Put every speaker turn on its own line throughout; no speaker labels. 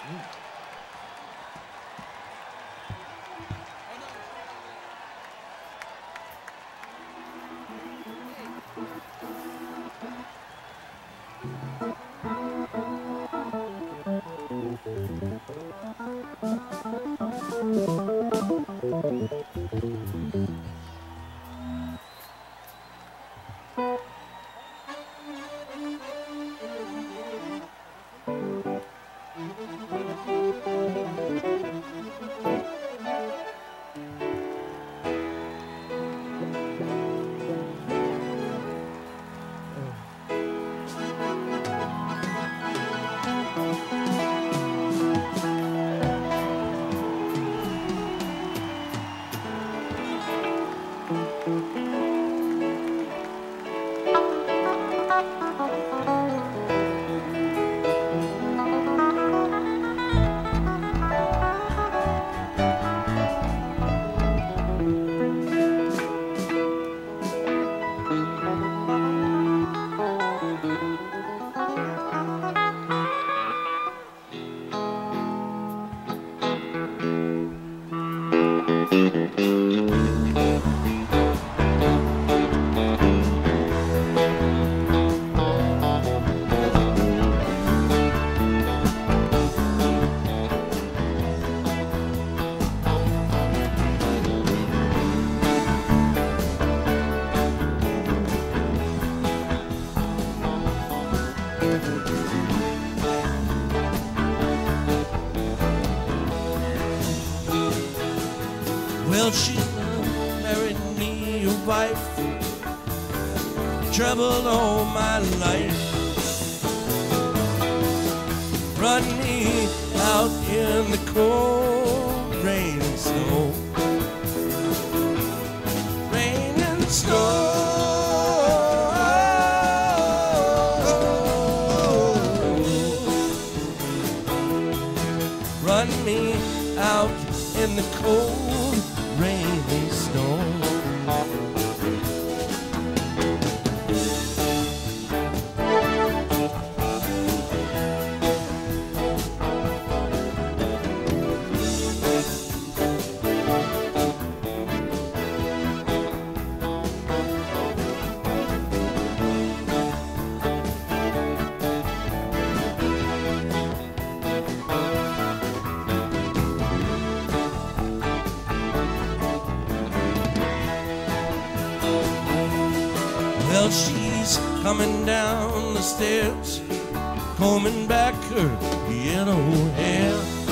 Well, she married me a wife, troubled all my life, brought me out in the cold rain and snow, rain and snow. Run me out in the cold rain and snow. Well, she's coming down the stairs, combing back her yellow hair.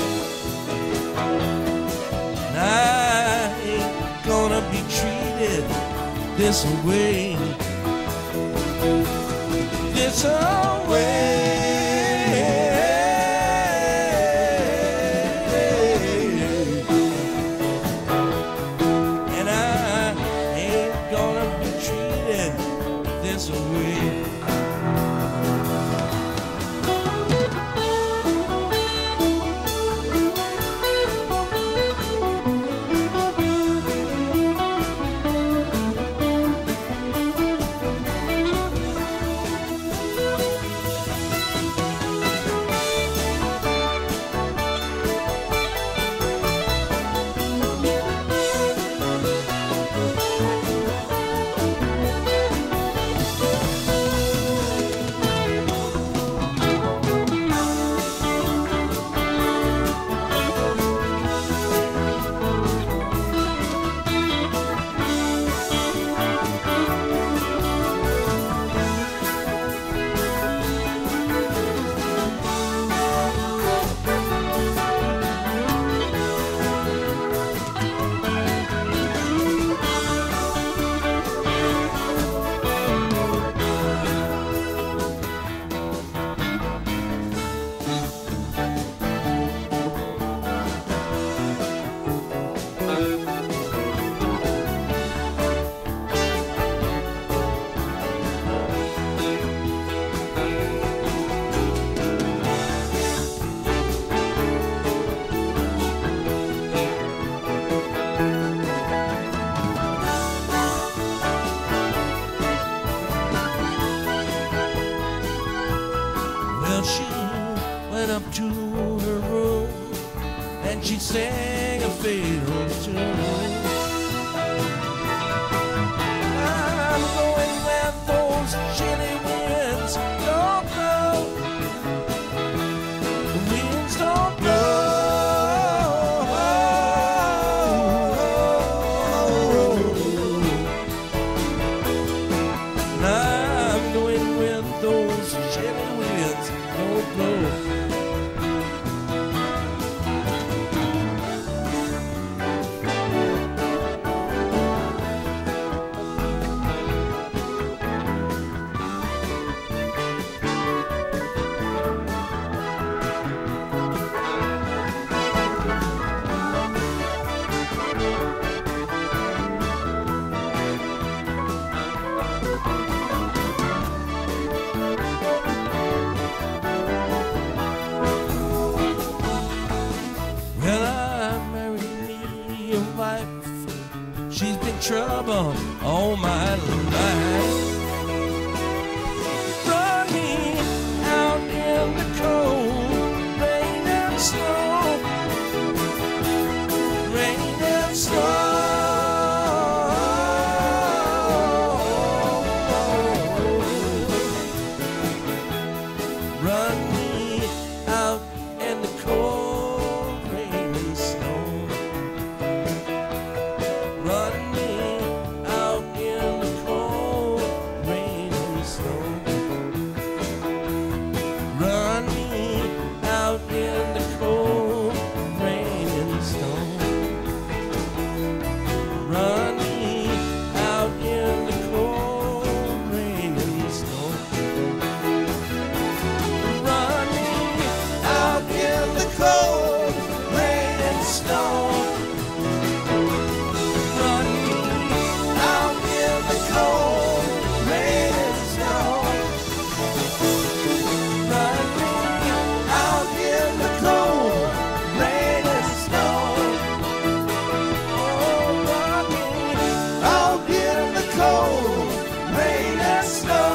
And I ain't gonna be treated this way, this way. And I ain't gonna be treated this way. and she sang a fatal tune. I'm going where those chilly winds don't blow. The winds don't blow. I'm going where those chilly winds don't blow. Well, I married me a wife. She's been trouble all my life. Running out in the cold, rain and snow, rain and snow. Run me out in the cold, rain and snow. Run me out in the cold, rain and snow. Run me out in the cold, rain and snow. Run me out in the cold, rain and snow. Run me out in the cold, rain and snow. Run me out in the cold, rain and snow. Run me out in the cold, rain and snow. Oh, run me out in the cold, rain and snow.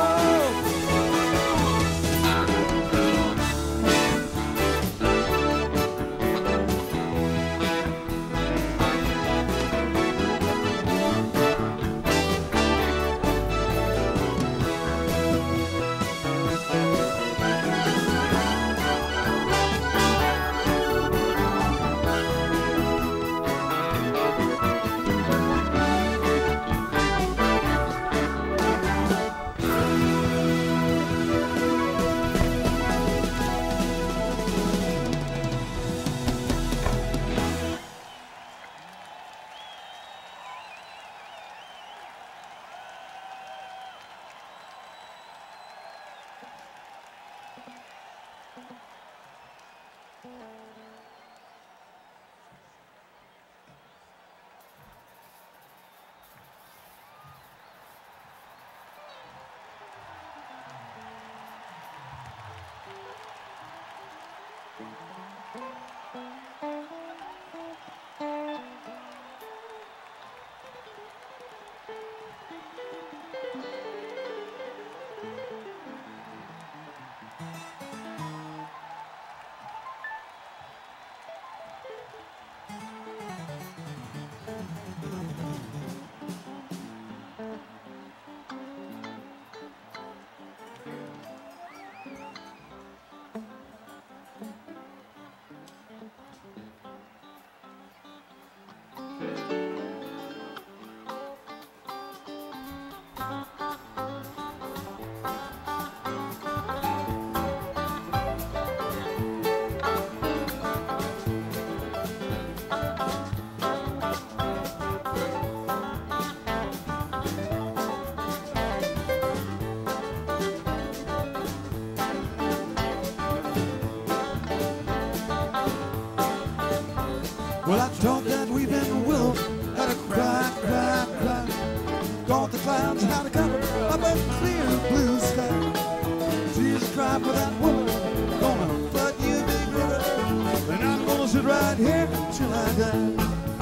Well, I thought that weeping willow had a cry, cry, cry. Thought the clouds had a cover up a clear blue sky. Tears cry for that woman, gonna flood you, big river. And I'm gonna sit right here till I die.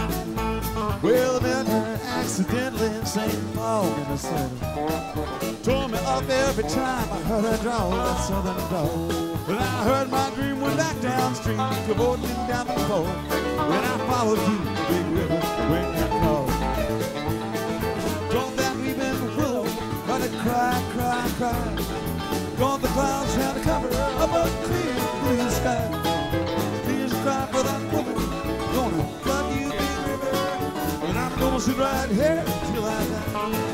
Well, I met her accidentally in St. Paul, Minnesota. Tore me up every time I heard her draw that southern drawl. Well, I heard my dream went back downstream, cavorting down the pole. When I followed you, the big river, when you called. Thought that weeping willow, but it cried, cried, cried. Thought the clouds had a cover of a clear blue sky. Tears cry for that woman, gonna flood you, big river. And I'm gonna sit right here till I die.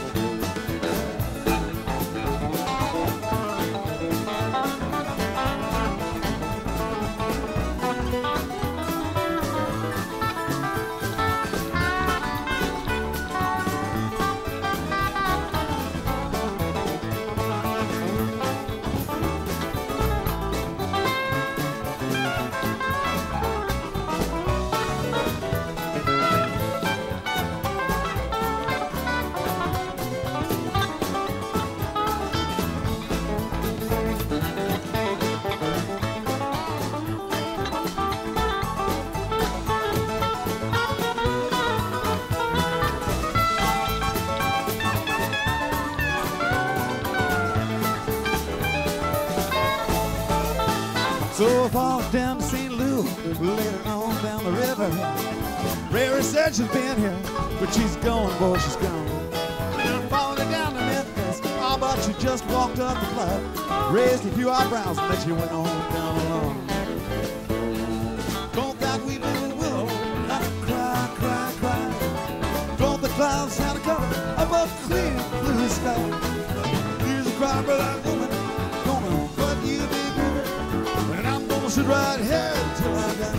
So far down to St. Louis, later on down the river. Rary said she's been here, but she's gone, boy, she's gone. And I'm following her down to Memphis. Oh, but she just walked up the club, raised a few eyebrows, and then she went on down alone. Don't that weeping willow, I cry, cry, cry. Don't the clouds had a cover of a clear blue sky. Here's a cry for that woman, gonna flood you, big river. And I'm gonna sit right here till I die.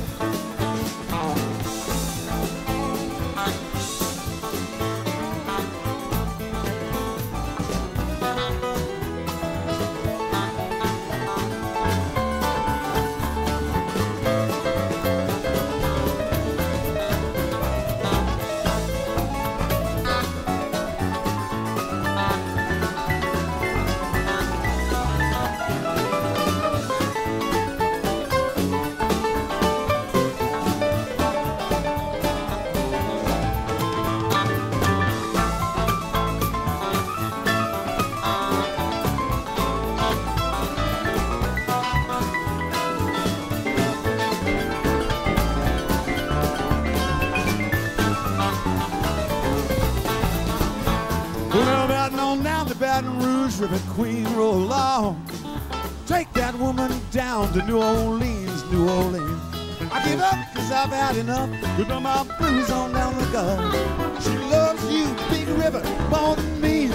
Well, batting on down to Baton Rouge, River Queen, roll along. Take that woman down to New Orleans, New Orleans. I give up cause I've had enough. Give her my blues on down the gut. She loves you, big river, more than me.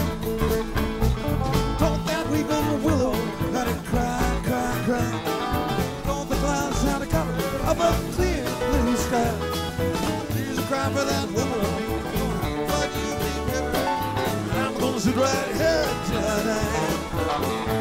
Don't that weeping willow, let it cry, cry, cry. Don't the clouds have a cover of a clear blue sky. There's a cry for that woman. Sit right here till I die.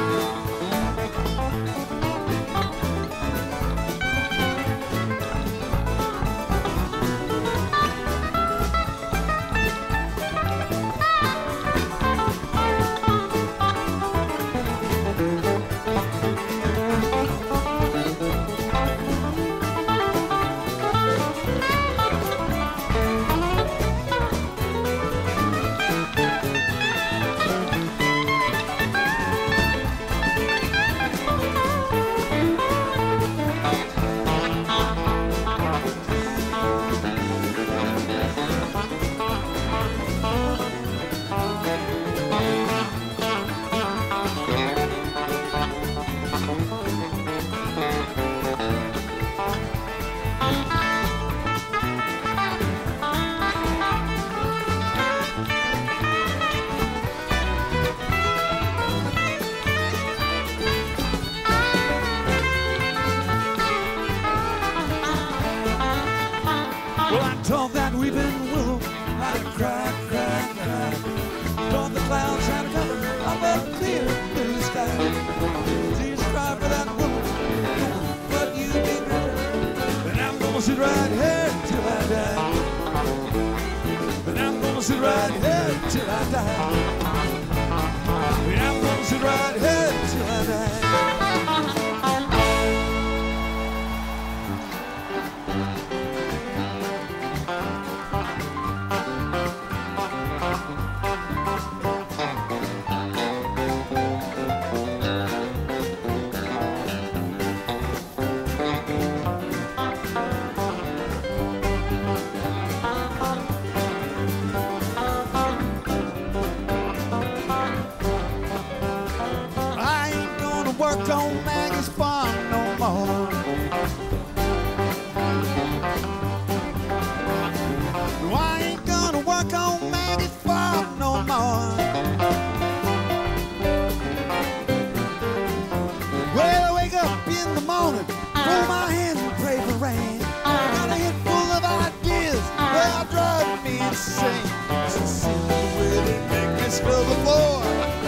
Well, I told that weeping willow, I cried, cried, cried. Thought the clouds had a cover of a clear blue sky. Tears cry for that woman, but you big river. And I'm gonna sit right here till I die. And I'm gonna sit right here till I die. And I'm gonna sit right here till I die. Throw my hands and pray for rain. I got a head full of ideas that are driving me insane. It's a sin the way they make me scrub the floor.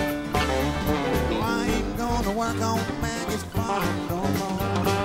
I ain't gonna work on Maggie's farm no more.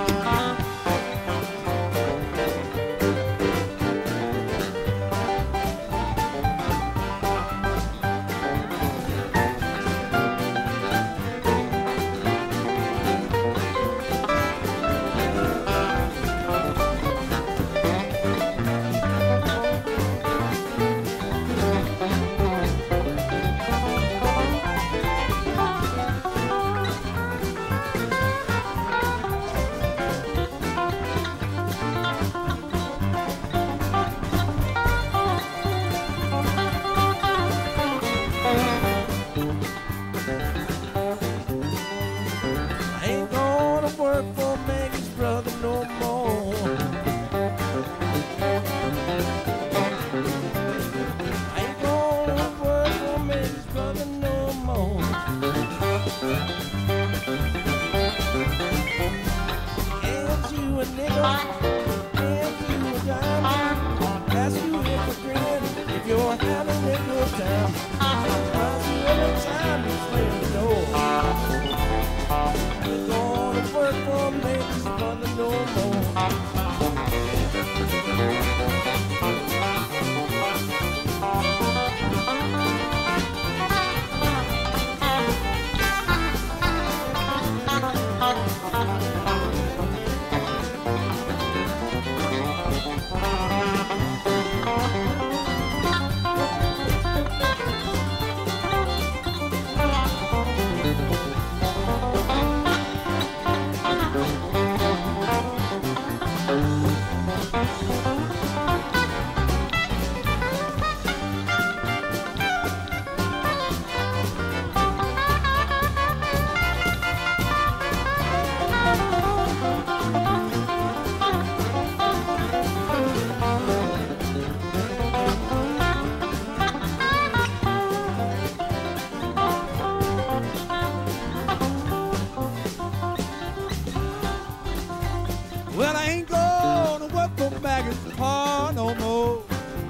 Well, I ain't gonna work for Maggie's pa no more.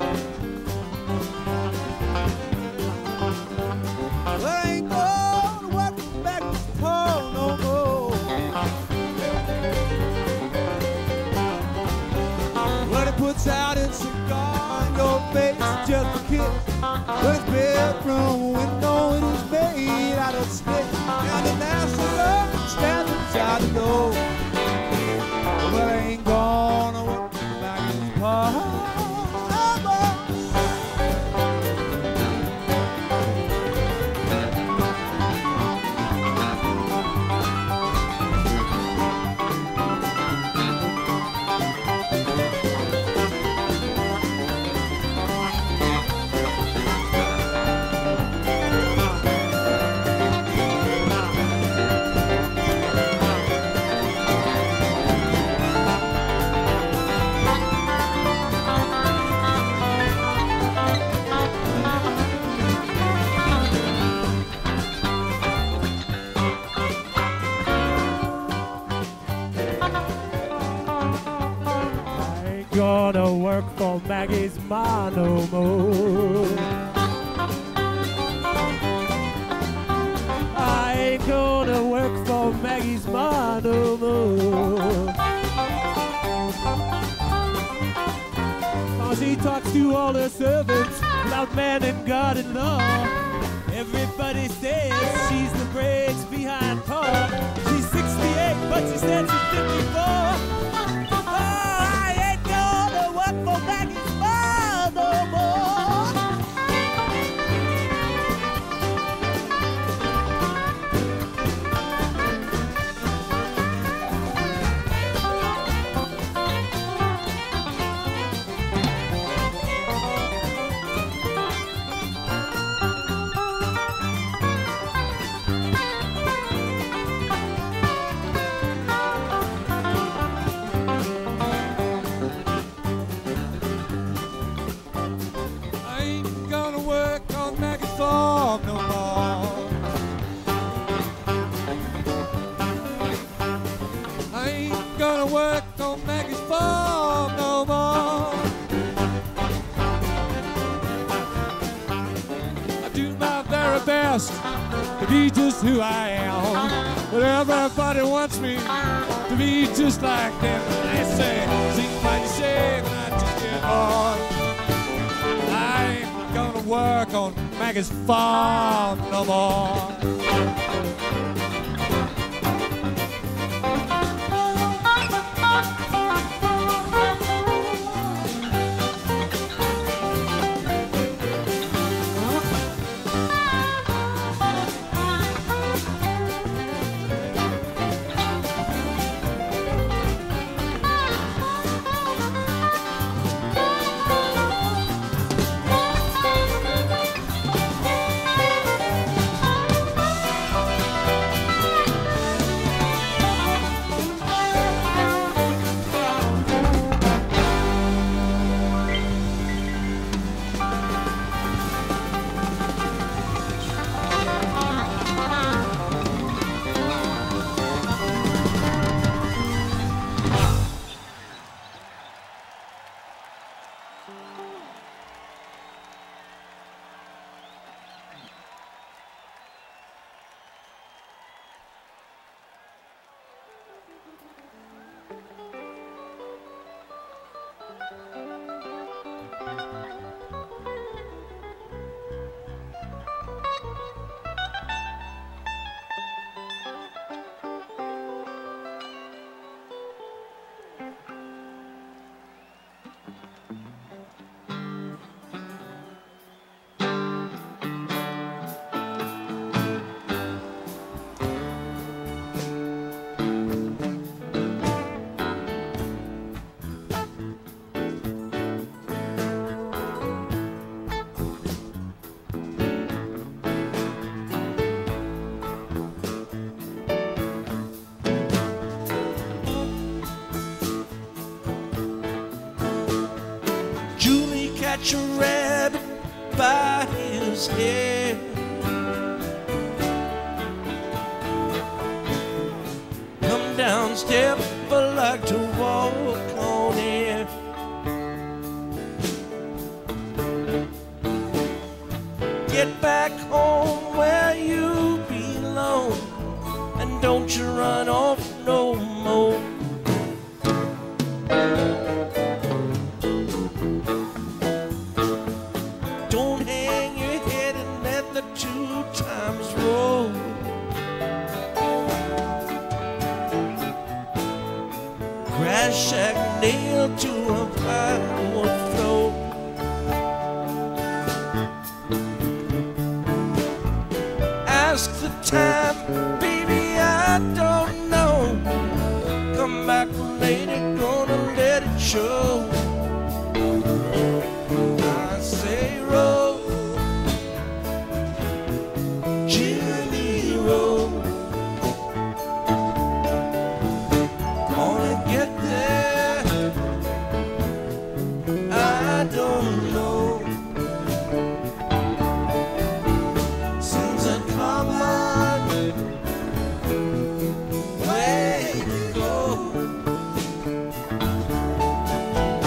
Well, I ain't gonna work for Maggie's pa no more. Well, it puts out a cigar in your face just a kiss. Well, his bedroom window it is made out of stick, and the national stands inside the door. Well, I ain't gonna work back in his pa.
Gonna work for Maggie's ma no more. I ain't gonna work for Maggie's ma no more. 'Cause he talks to all the servants about man and God and law. Everybody says she's the brains behind Paul. She's 68, but she said she's 54. For Maggie's ma no more.
work on Maggie's farm no more. I do my very best to be just who I am, but everybody wants me to be just like them. They say, sing what you say, and I just get on. I ain't gonna work on Maggie's farm no more.
Catch a rabbit by his head. Come down step, I like to walk on air. Get back home where you belong, and don't you run off no more. Grass shack nailed to a plywood floor. Ask the time, baby, I don't know. Come back later, gonna let it show. I say roll, Jimmy roll. I don't know. Seems a common way to go.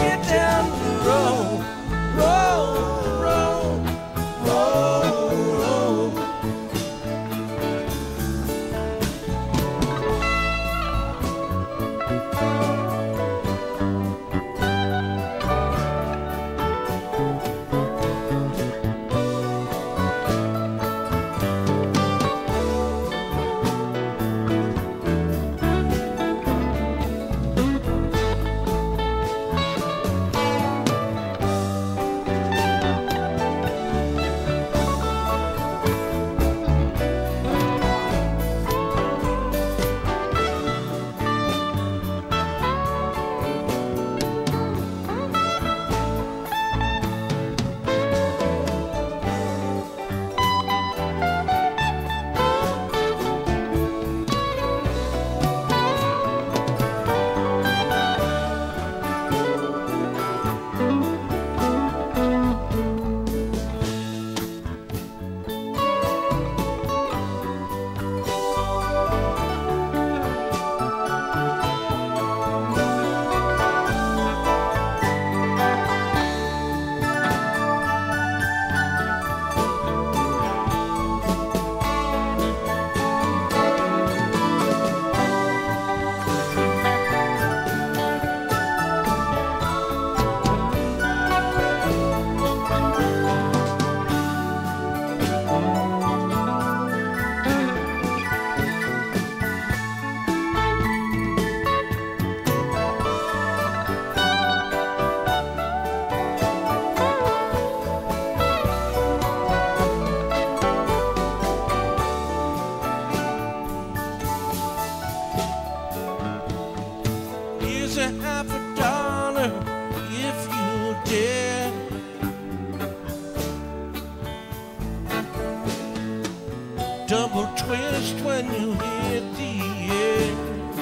Here's a $50 if you dare. Double twist when you hit the air.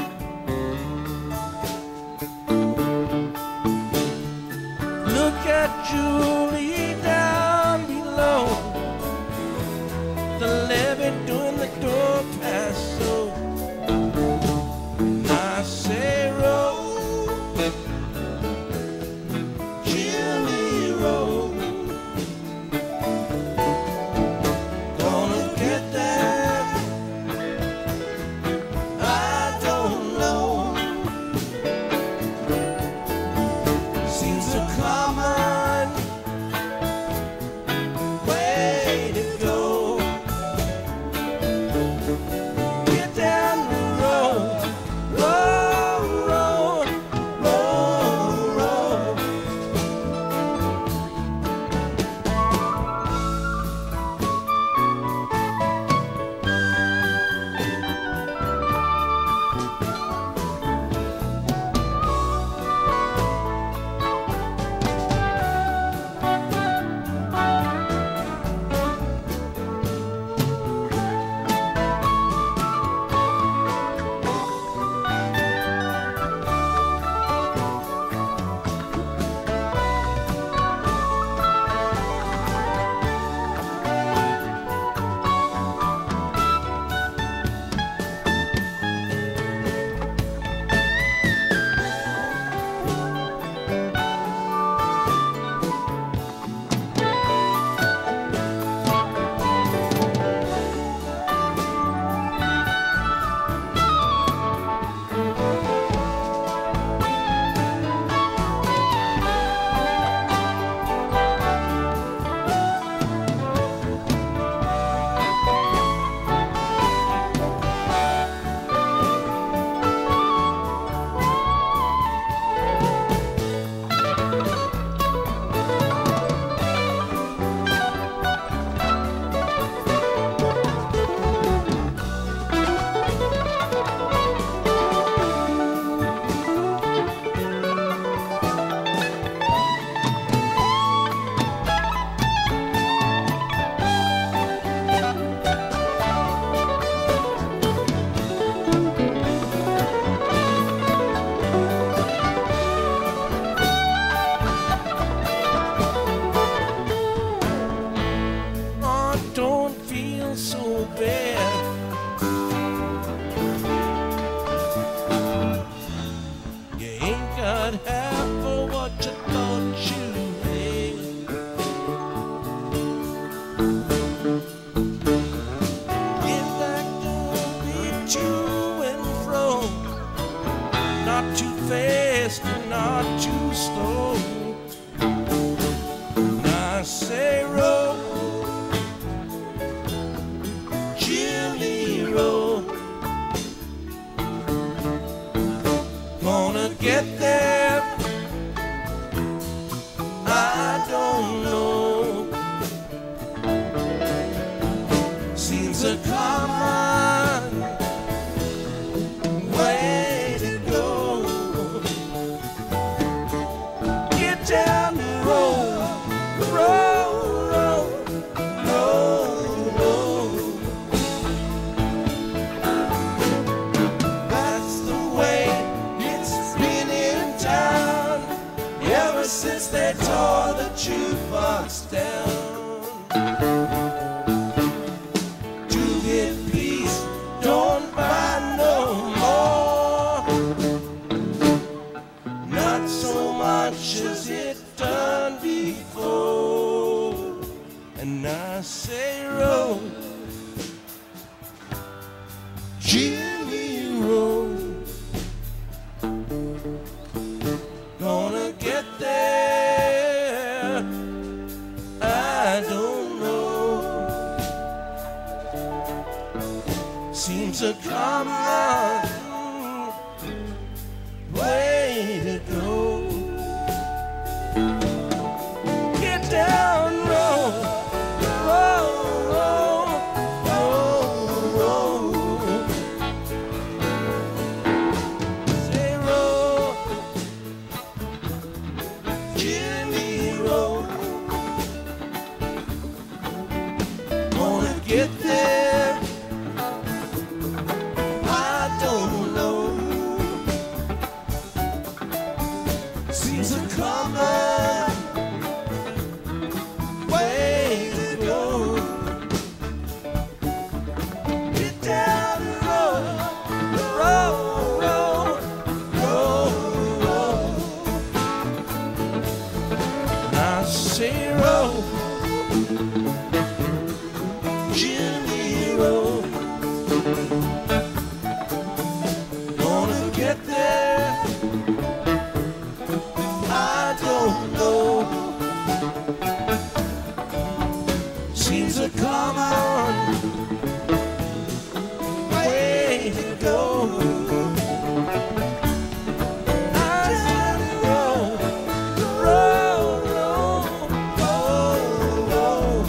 Look at Julie down below, the levee doing the door pass. So I say roll, Julie roll. Gonna get there, I don't know. Seems a common way to go. Get down the road, roll, roll, roll, roll. Don't feel so bad. You ain't got half of what you thought you had. Get back, don't be to and fro, not too fast and not too slow. I say roll, Julie roll. Gonna get there, I don't know. Seems a common way to go. Get down the road, roll, roll, roll, roll. That's the way it's been in town ever since they tore the jukebox down. To get peace, don't buy no more, not so much as it done before. And I say roll, Jimmy roll. Gonna get there, I don't know. Seems a common way to go.
seems a common way to go. Get down the road, road, road, road, road.
I say roll,
Jimmy roll. Gonna get there, I don't know. Seems a common way to go. Down the road, road, road, road, road.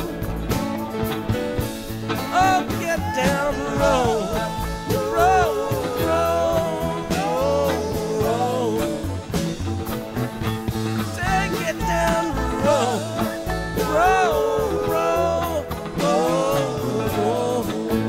oh, get down the road, road, road, road. Say, get down the road, road, road, road.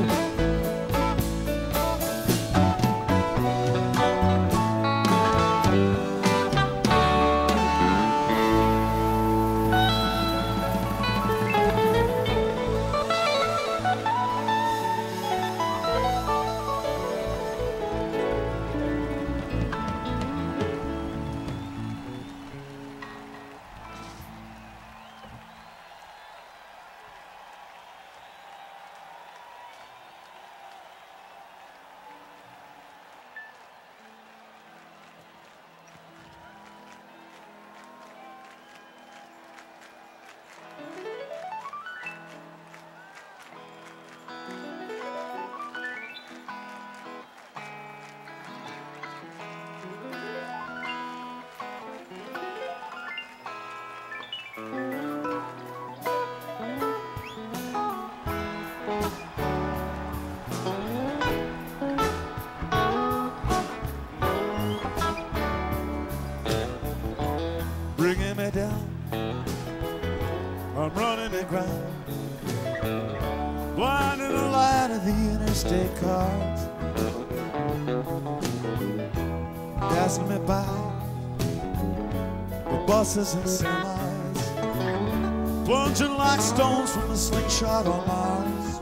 Bringing me down, I'm running and ground, blind in the light of the interstate cars, passing me by, the buses and semis, plunging like stones from a slingshot on Mars.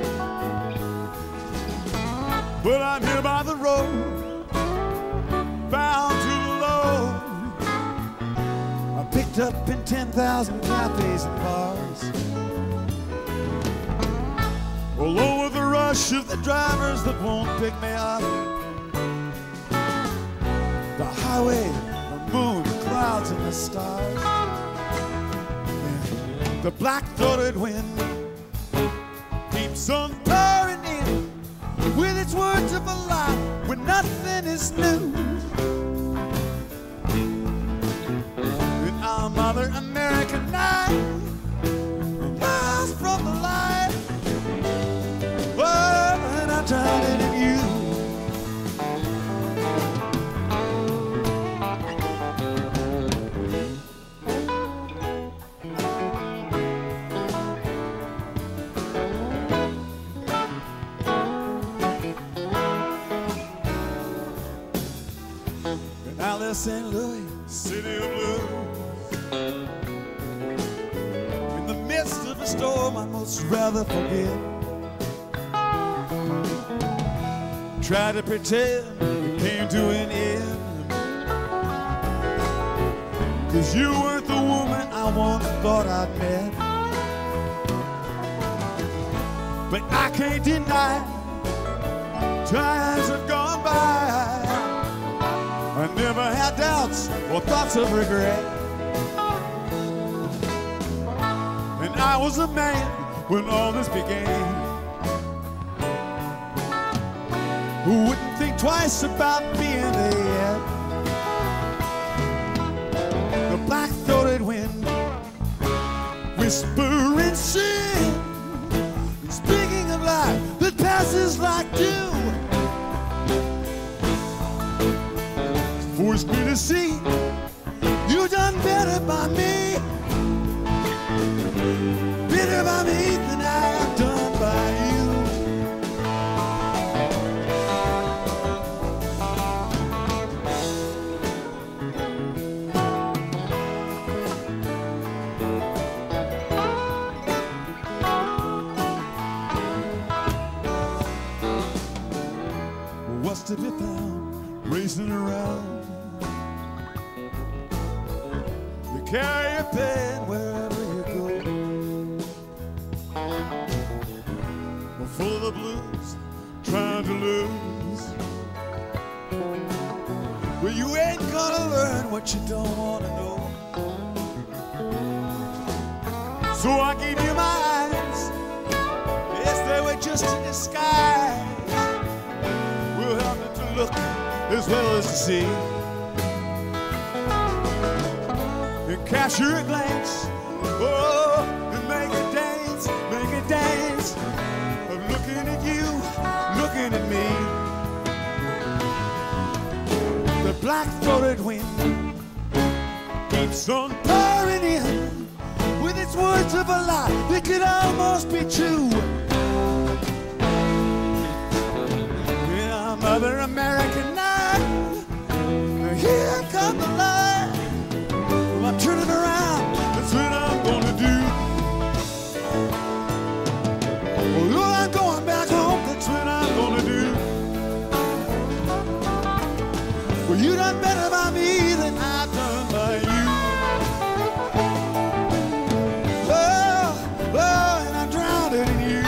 But I'm here by the road, bound to the low, picked up in 10,000 cafes and bars. All over the rush of the drivers that won't pick me up. The highway, the moon, the clouds and the stars. And the black-throated wind keeps on pouring in with its words of a lie when nothing is new. Mother American night, miles from the light, oh, and I'm drowning in you. In Alice, St. Louis, city of blue. In the midst of a storm I'd most rather forget. Try to pretend it came to an end, 'cause you weren't the woman I once thought I'd met. But I can't deny times have gone by. I never had doubts or thoughts of regret. And I was a man when all this began, who wouldn't think twice about being there. The black-throated wind whispering sin, speaking of life that passes like dew, forced me to see you done better by me, better by me than I have done by you. carry your pain wherever you go. We're full of the blues, trying to lose. Well, you ain't gonna learn what you don't want to know. So I gave you my eyes. Yes, they were just in disguise. We'll help you to look as well as to see. And catch your glance, oh, and make it dance, of looking at you, looking at me. The black-throated wind keeps on pouring in with its words of a lie that could almost be true. Yeah, Mother American night, here come the light. Well, I'm turning around, that's what I'm gonna do. Well, I'm going back home, that's what I'm gonna do. Well, you done better by me than I've done by you. Oh, and I'm drowned in you.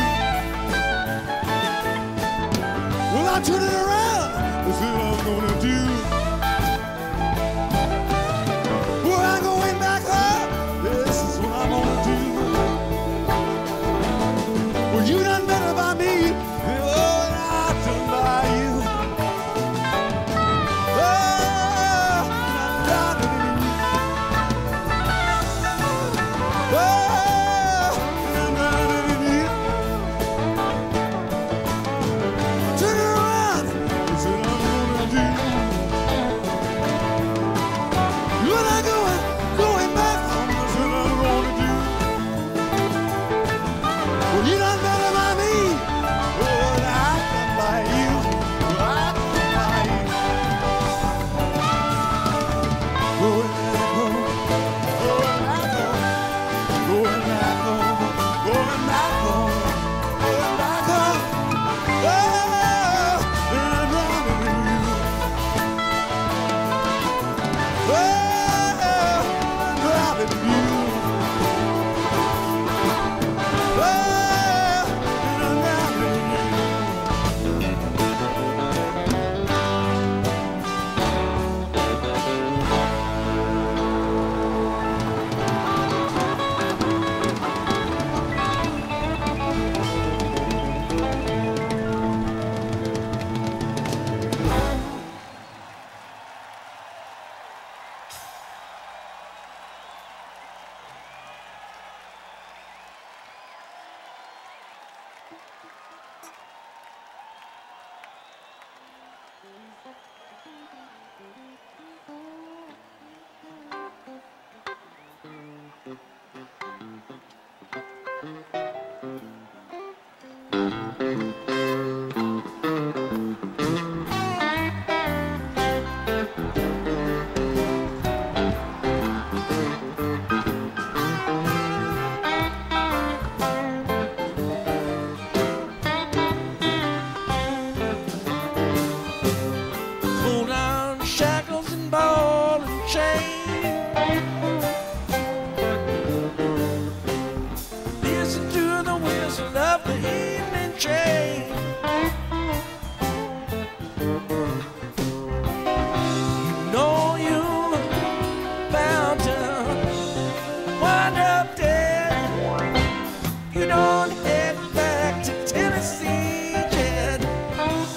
Well, I'm turning around, that's what I'm gonna do. Well, I'm going back home, this is what I'm gonna do. Well, you done better by me than what I've done by you.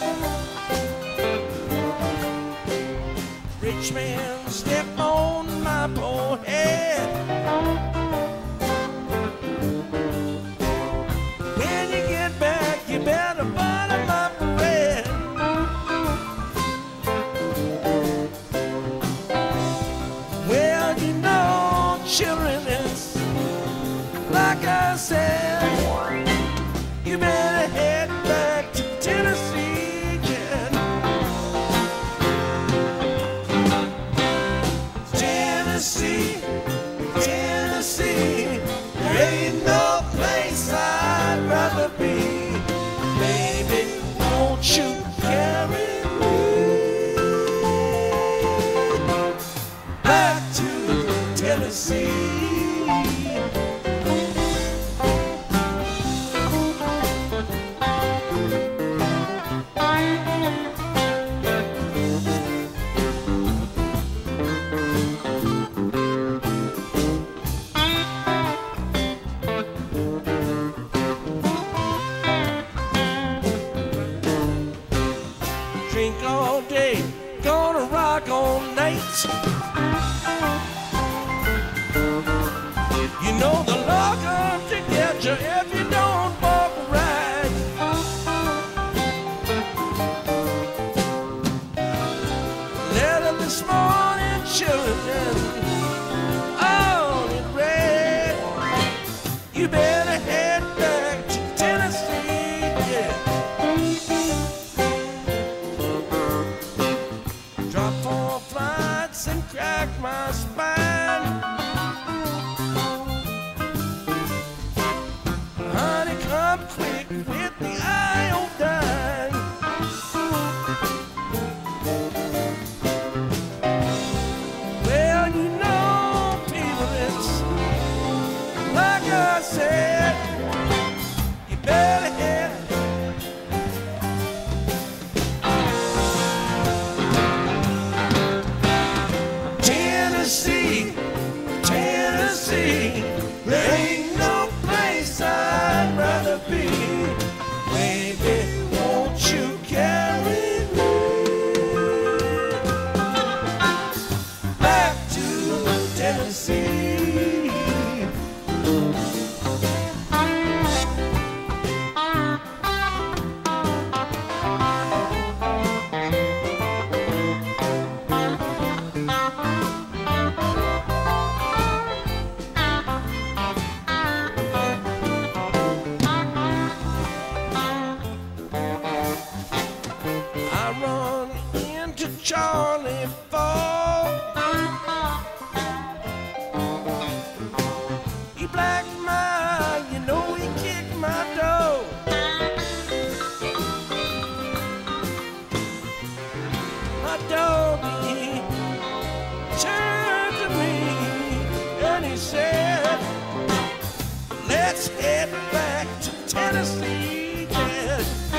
Rich man, step on my Tennessee. Drink all day, gonna rock all night. You know the law comes to get you if you don't walk right. Letter this morning, children, all in red. You better head back to Tennessee, yeah. Drop 4 flights and crack my spine. Honey, come quick with the iodine. Well, you know, people, it's like I said, you better head. Tennessee, Tennessee, there ain't no place I'd rather be. Baby, won't you carry me back to Tennessee? I run into Charlie Fall. He blacked my eye, you know he kicked my door. My dog, he turned to me and he said, let's head back to Tennessee, yeah.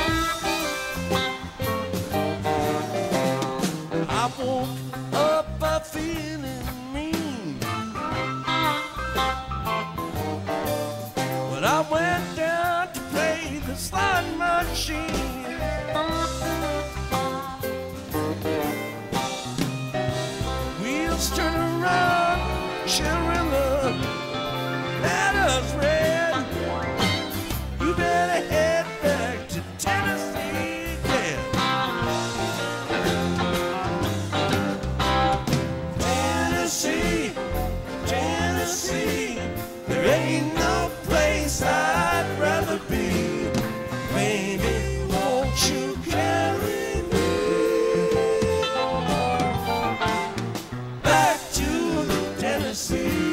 I woke up feeling mean, but I went down to play the slot machine. Wheels turn around, children, the ladder's red. You better head back to Tennessee, yeah. Tennessee, Tennessee, there ain't no place I'd rather be. Baby, won't you carry me back to Tennessee?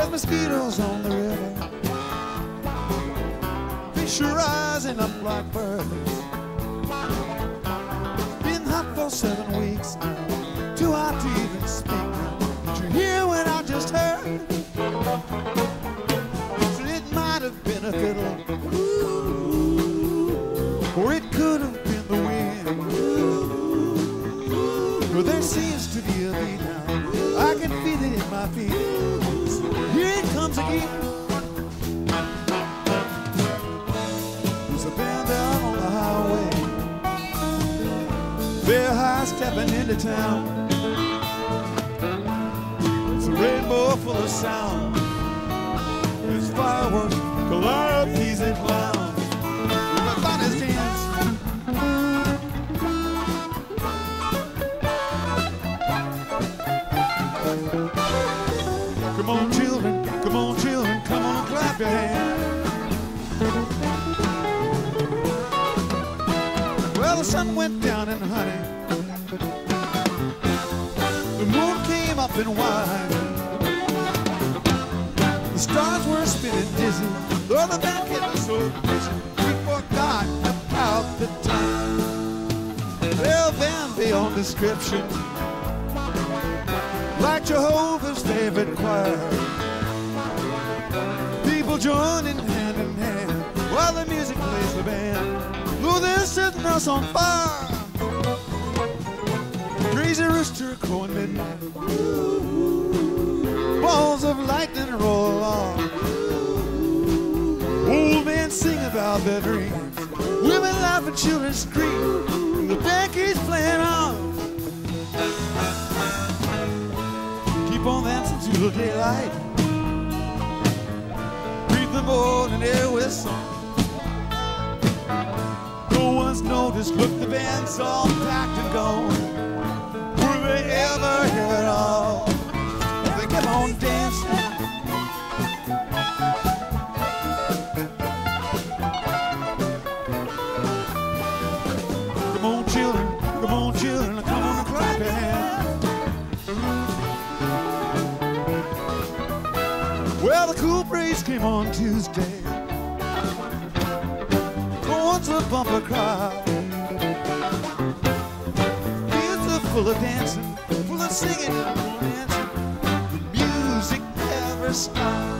There's mosquitoes on the river. Fish are rising up like birds. Been hot for 7 weeks now. Too hot to even speak now. Did you hear what I just heard? So it might have been a fiddle. Or it could have been the wind. But there seems to be a beat now. I can feel it in my feet. So here it comes again. There's a band down on the highway. They're high stepping into town. It's a rainbow full of sound. There's fireworks, calliope's and clowns. Everybody's dance. Come on, children, come on, children, come on and clap your hands. Well, the sun went down and honey, the moon came up and wide. The stars were spinning dizzy, though the band kept us so busy, we forgot about the time. Well, band beyond description, like Jehovah's favorite choir. People joining hand in hand while the music plays the band. Ooh, they're setting us on fire. Crazy rooster crowing midnight. Balls of lightning roll along. Old men sing about their dreams. Women laugh and children scream. And the band keeps playing on. Keep on dancing till daylight. Breathe the morning air with song. No one's noticed, look, the band's all packed and gone. Will they ever hear it all? They kept on dancing. Come on, children, come on, children, come on and clap your hands. Well, the cool breeze came on Tuesday. Once a bumper crowd. Kids are full of dancing, full of singing and dancing. The music never stops.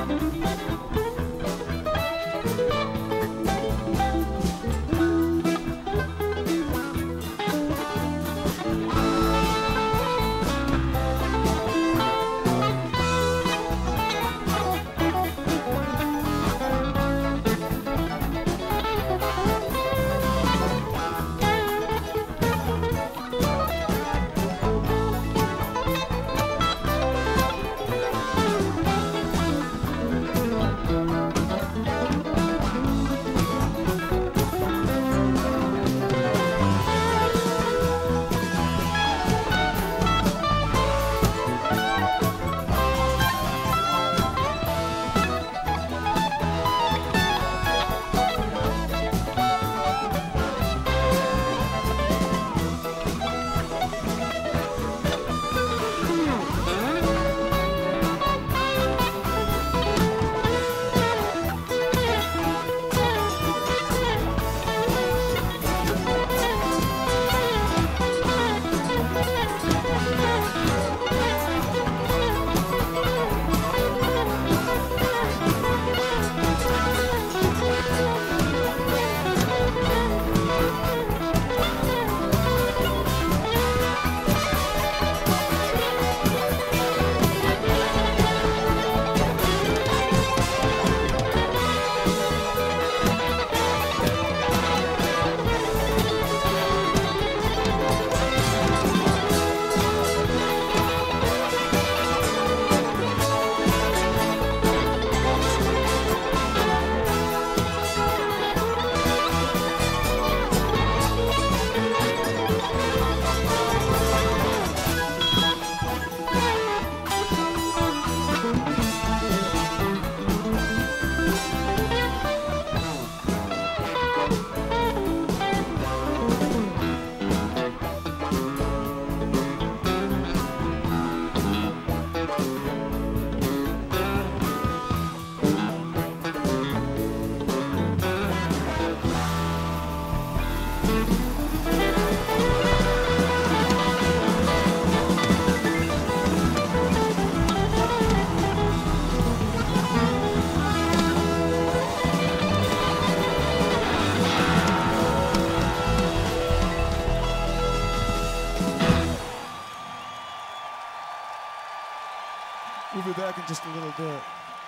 We'll be back in just a little bit.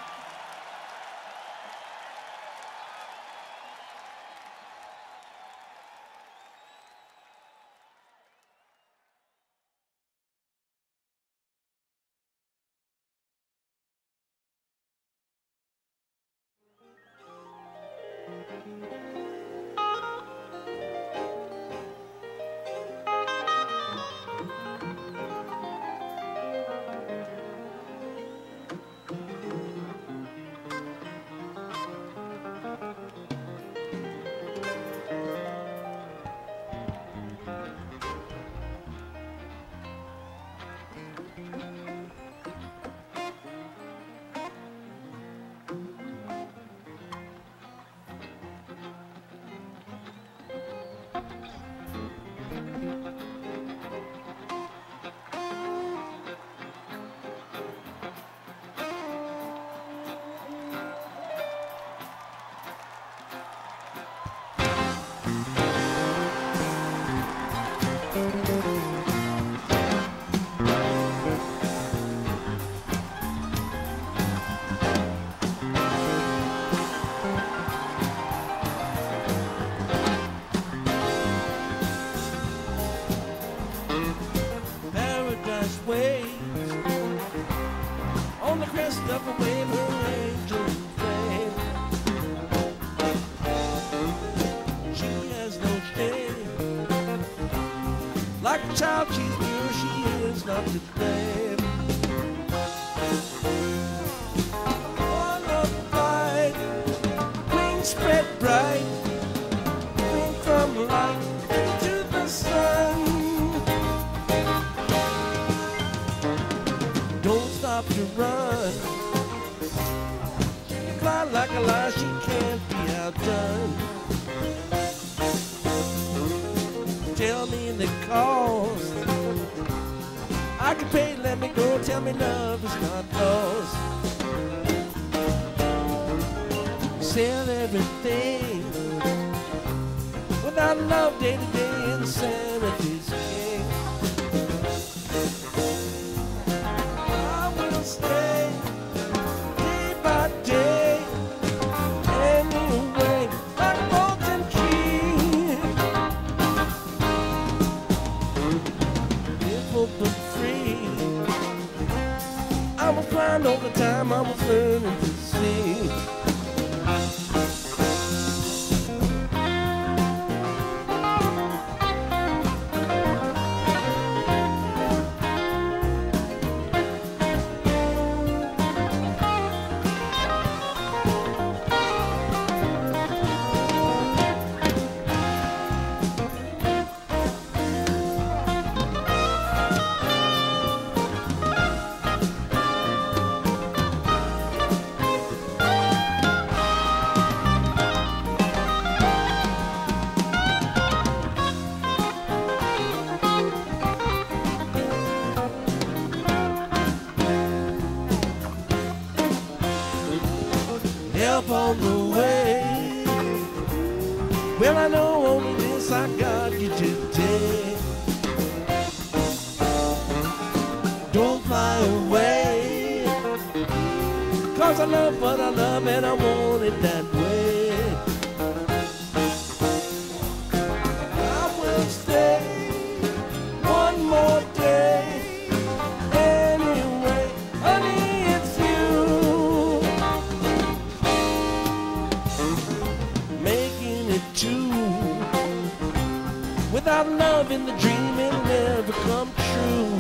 On the crest of a wave, her angel flame. She has no shame. Like a child, she's pure, she is not to blame. On a fight, wings spread bright, bring from light into the sun. Don't stop to run. She can fly like a lie, she can't be outdone. Tell me the cost. I can pay, let me go. Tell me love is not lost. sell everything. Without love, day-to-day insanity's king. I will stay day by day, anyway, like golden key. Live open free. I was blind all the time, I was learning to see. Help on the way. Well, I know only this I got you today. Don't fly away, 'cause I love what I love and I want it that way. I will stay one more day. Anyway, honey, it's you. Making it two. Without love in the dream, it'll never come true.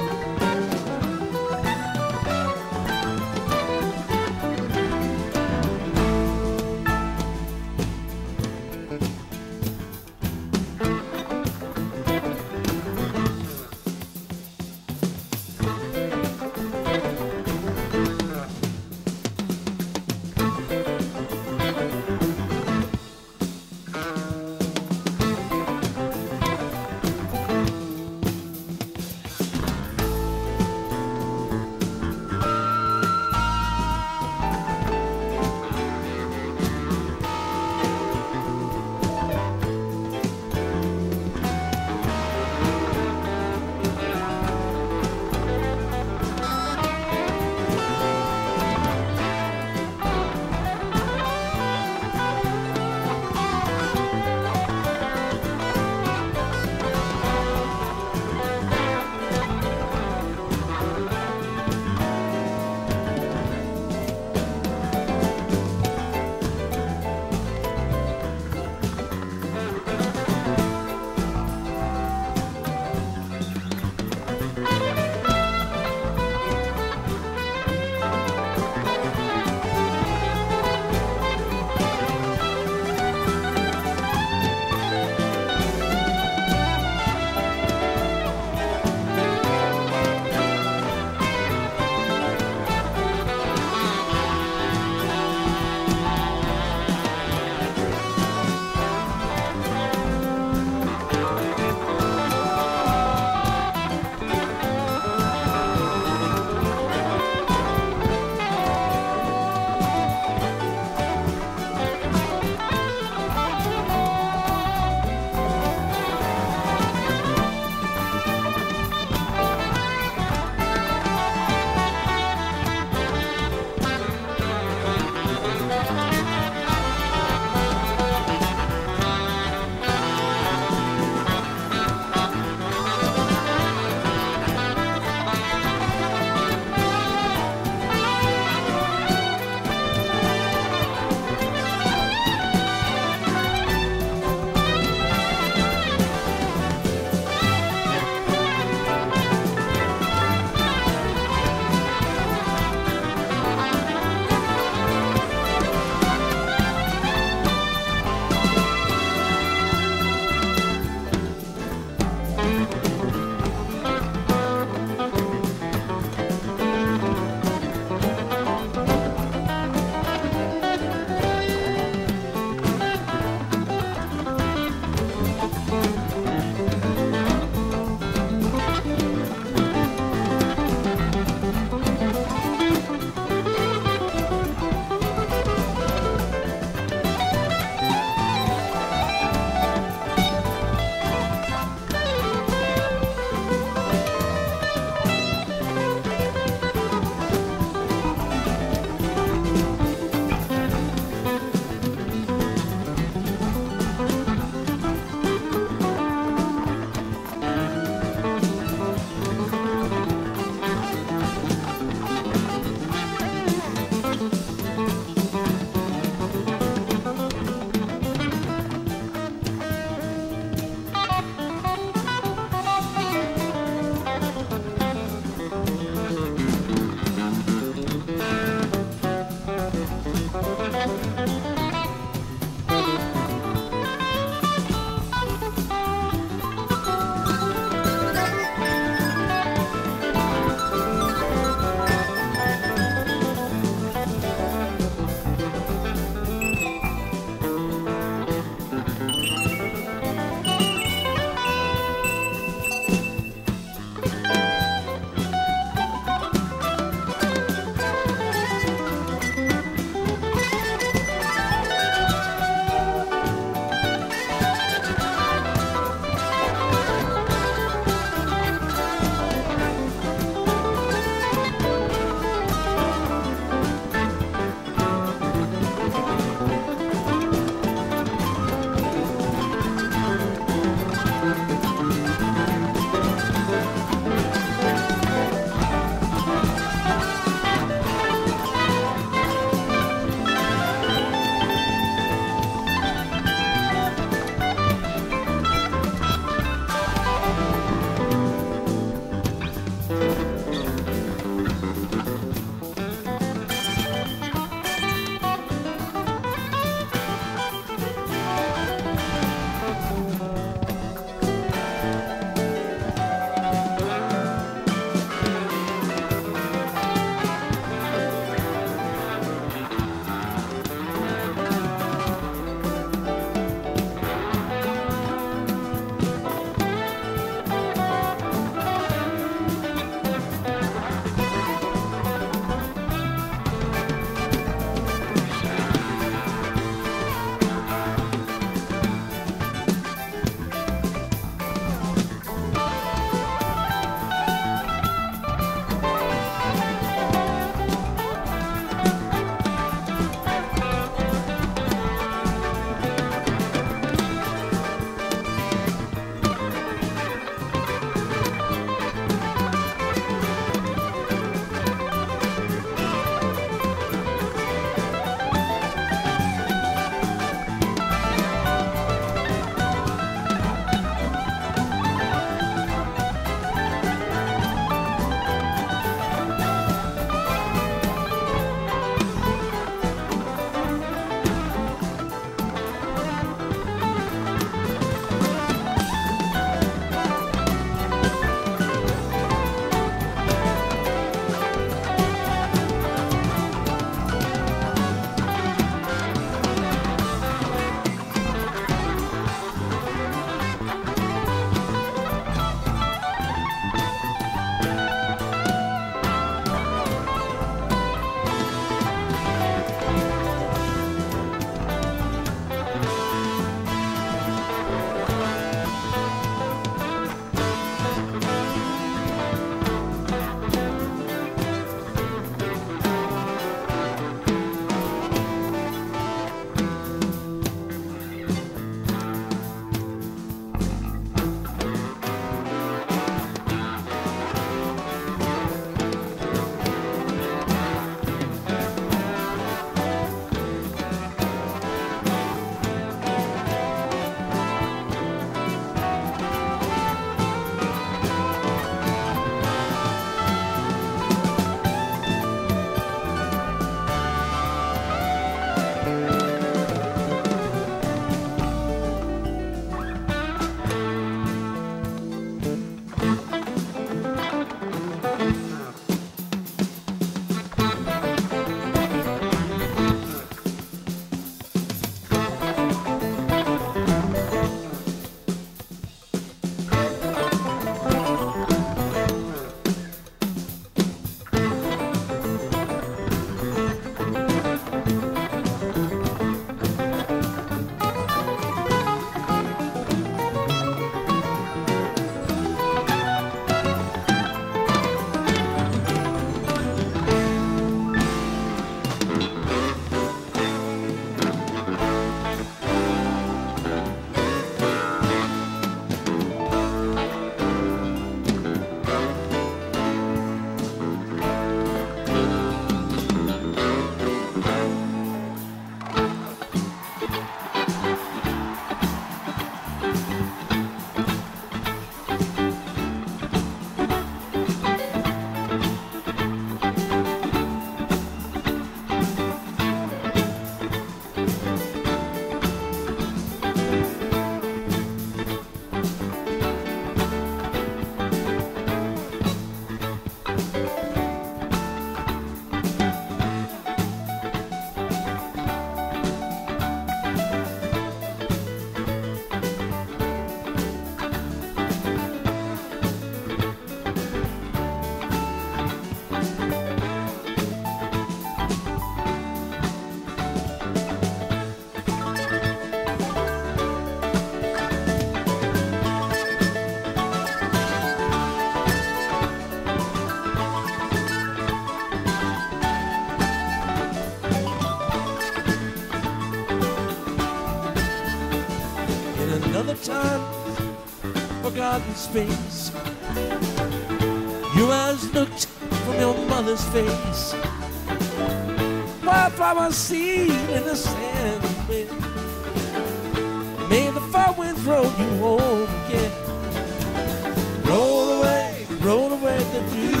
the time, forgotten space. Your eyes looked from your mother's face. Wildflower seed in the sand bed. May the far winds roll you home again. Roll away the dew.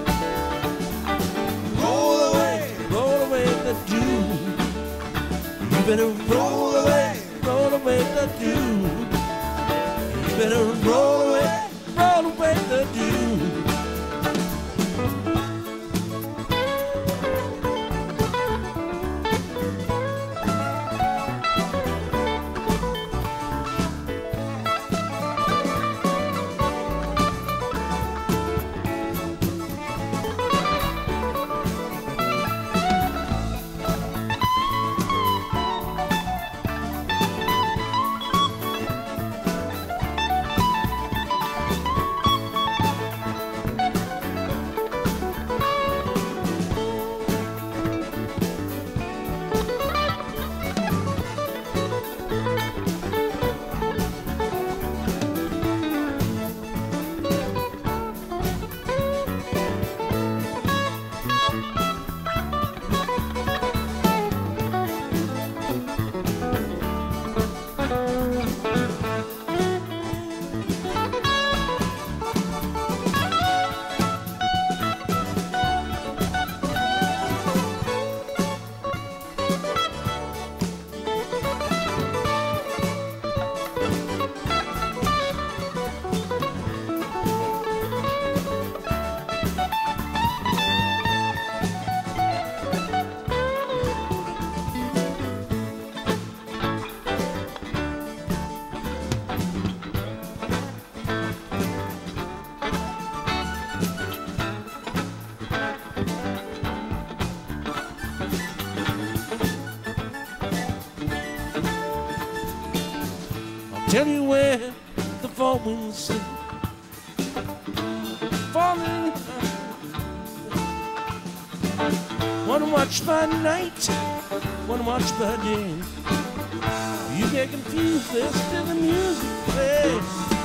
Roll away the dew. You better roll away the dew. You better roll away the dew. Tell you where the fall winds sing, falling. Wanna watch by night, wanna watch by day. You get confused, listen to the music play.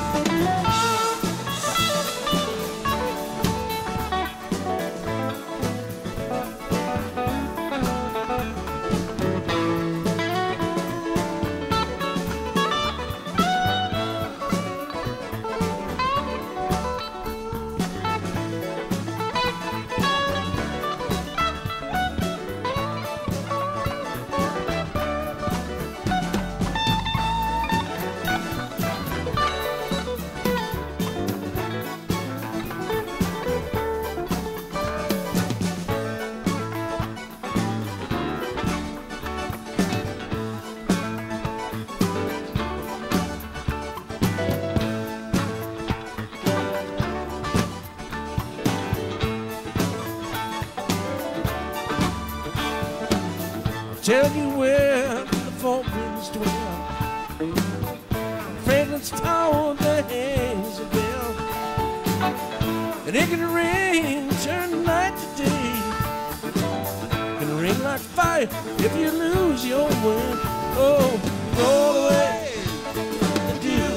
Tell you where the fall winds dwell. Fragrance tower that hangs a bell. And it can ring, turn night to day. It can ring like fire if you lose your way. Oh, roll away the dew.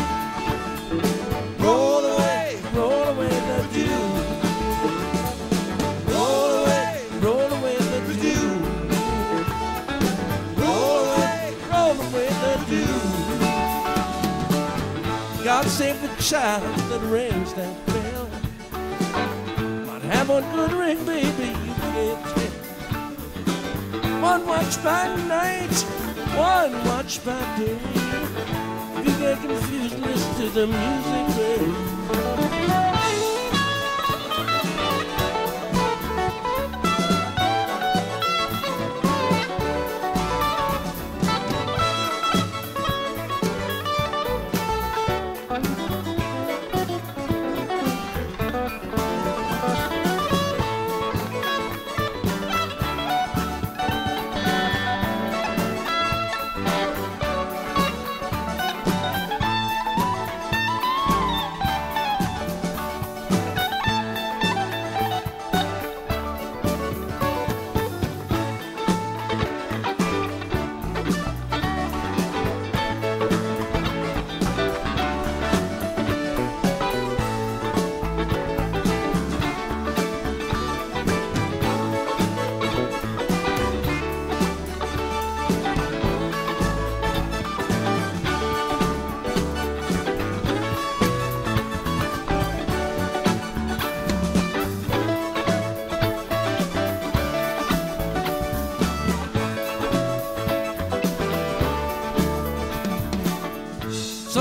Roll away the dew. Roll away the dew. God save the child that rings that bell. Might have one good ring, baby, you can't tell. One watch by night, one watch by day. If you get confused, listen to the music, baby.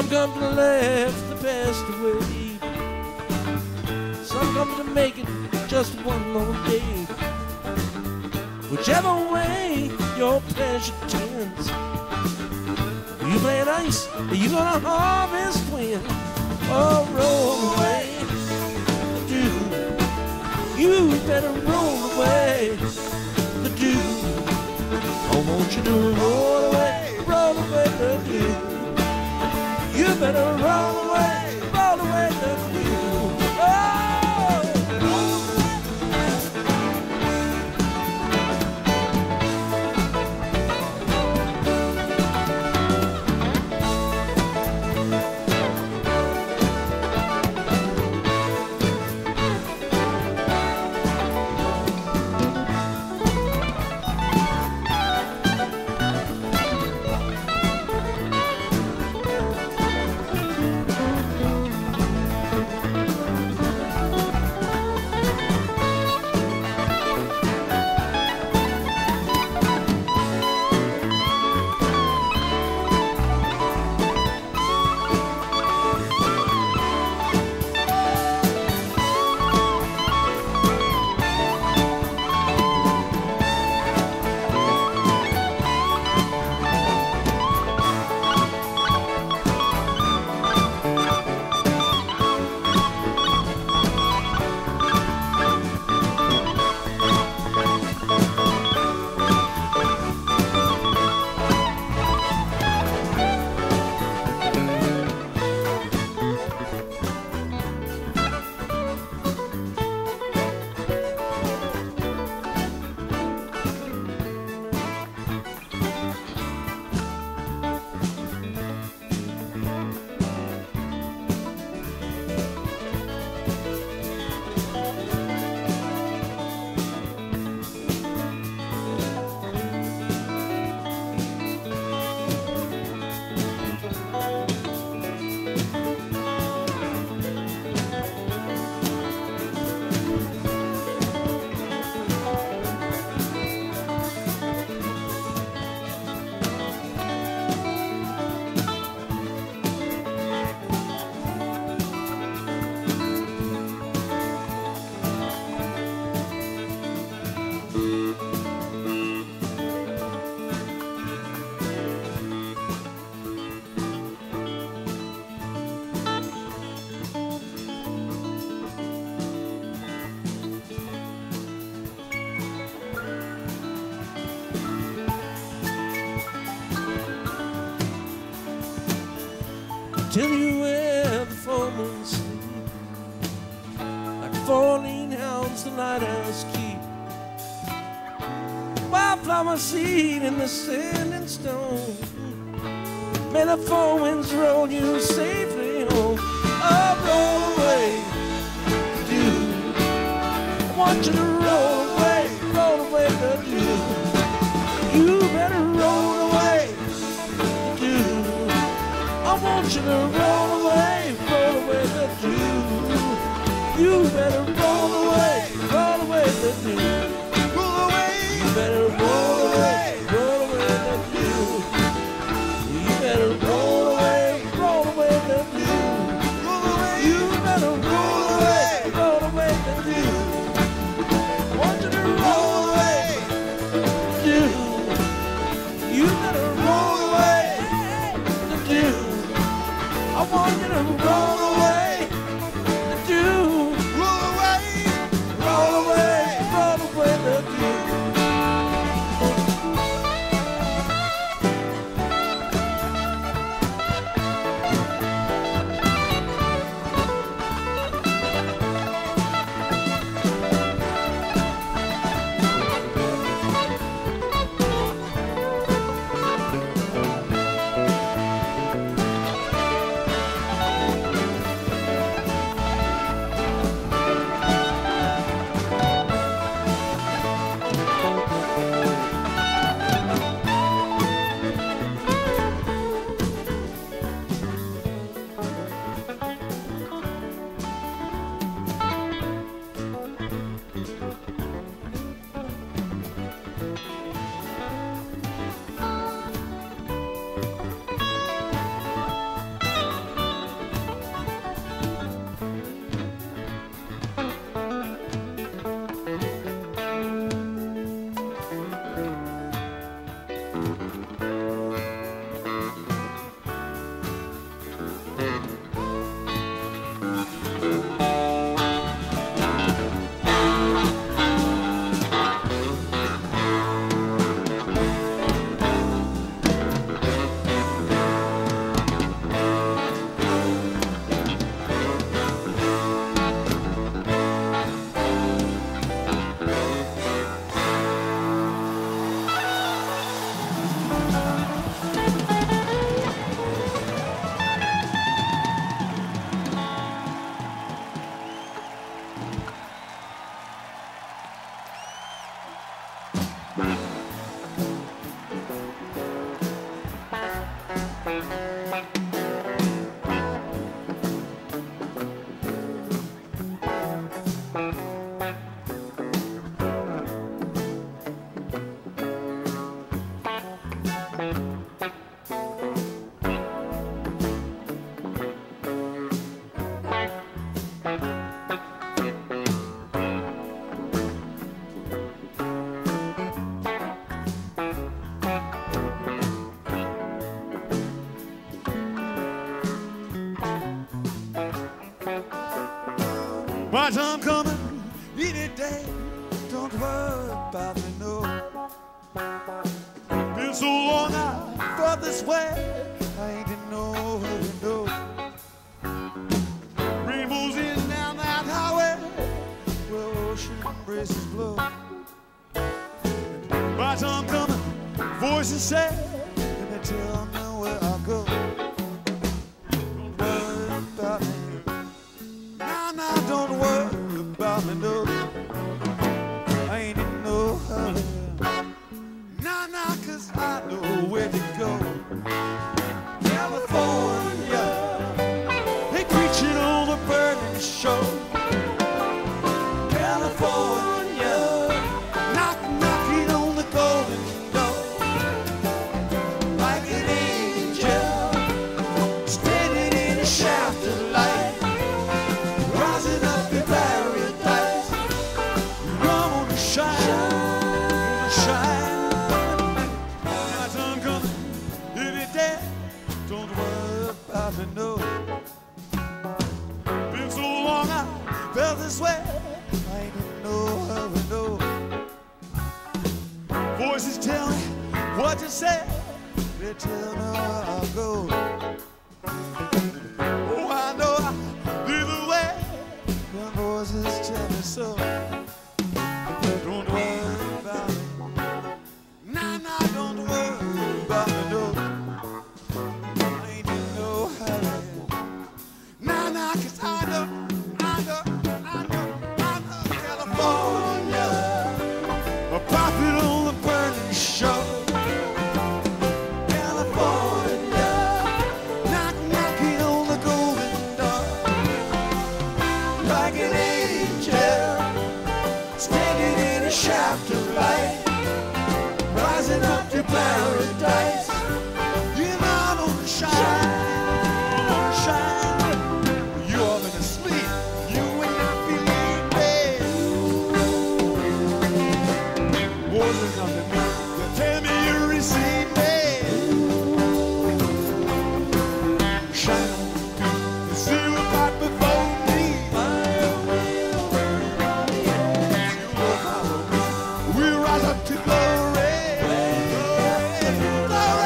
Some come to laugh the past away. Some come to make it just one more day. Whichever way your pleasure tends, you play nice, you're gonna harvest wind. Oh, roll away the dew. You better roll away the dew. I want you to roll away the dew. You better roll away the dew. Oh! Tell you where the foremen sleep, like 14 hounds the lighthouse keep. Wildflower seed in the sand and stone. May the four winds roll you safely home. Oh, roll away the dew. I want you to roll away the dew. You better roll away the dew. I want you to roll away the dew. You better roll away the dew.
Roll away.
You better roll away the dew. You better roll away the dew.
Roll away.
You better roll away the dew. I want you to roll away the dew. You better roll away the dew. I want you to roll away the dew.
Roll away.
Roll away
My time coming any day. Don't worry about me, no. Been so long I felt this way. I ain't in no hurry, no. Rainbows in and down that highway where ocean breezes blow. My time coming, voices say, let me tell me where I go. Don't worry about me. Don't worry about me, no. I ain't in no hurry. Nah, nah, 'cause I know where to go. California, they preaching on the burning shore. California, knocking on the golden door. Like an angel, standing in a shaft of light. Rising up in paradise, you're gonna shine, shine. My time coming every day. Don't worry about me, no. Been so long I felt this way. I ain't in no hurry, no. Voices tell me what to say. They tell me where I'll go. Oh, I know I lead the way. Your voices tell me so. Don't worry about me. Nah, nah, don't worry about me, no. I ain't in no hurry. Nah, nah, 'cause I know California, a prophet on the burning shore. California, knocking on the golden door. Like an angel, standing in a shaft of light, rising up to paradise. You know I'm gonna shine. You are gonna sleep, you will not believe me. Boys will come to me, they'll tell me you receive me. Shine, the silver pot before me. We'll rise up to glory.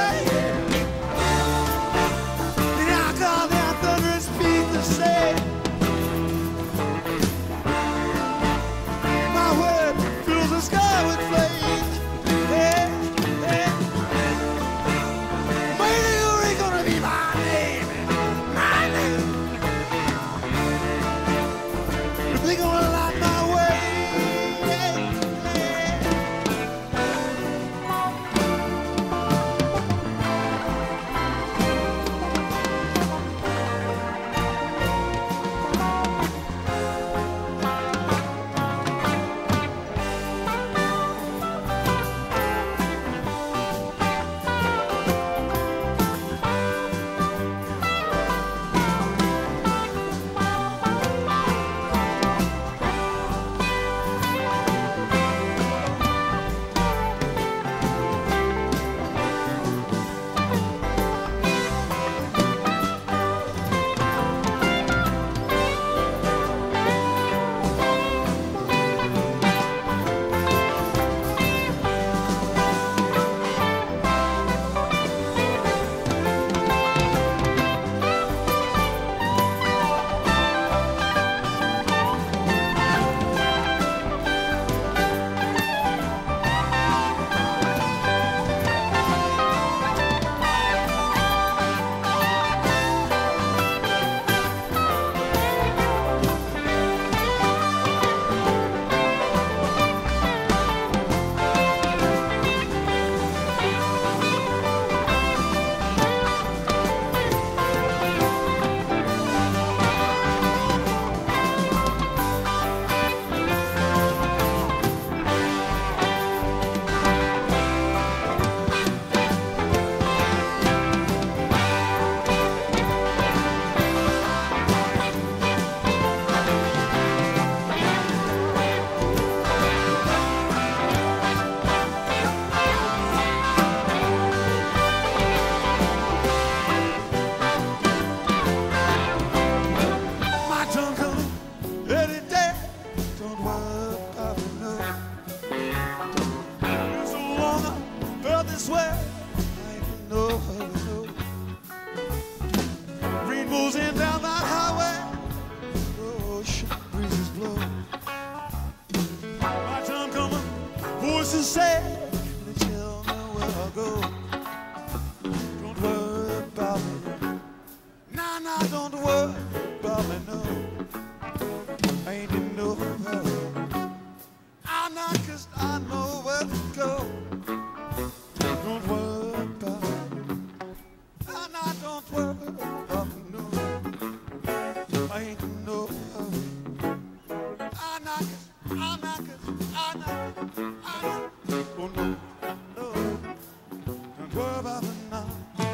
She said, can you tell me where I go? Don't worry about me. Nah, nah, don't worry about me, no. I ain't in no hurry. I'm not, 'cause I know where to go. Don't worry about me. Nah, nah, don't worry about me, no. I ain't in no hurry. I'm not, 'cause I'm not, 'cause I'm not. Oh no, no, don't worry about it now.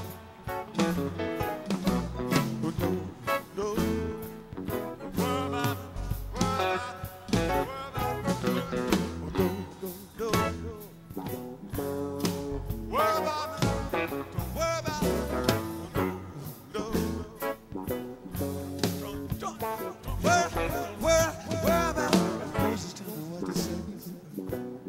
Oh no, no, don't worry about it, worry about it, worry about it. Oh no, no, no, no, worry about it, don't worry about it. Oh no, no, don't worry about it. Just tell me what to say.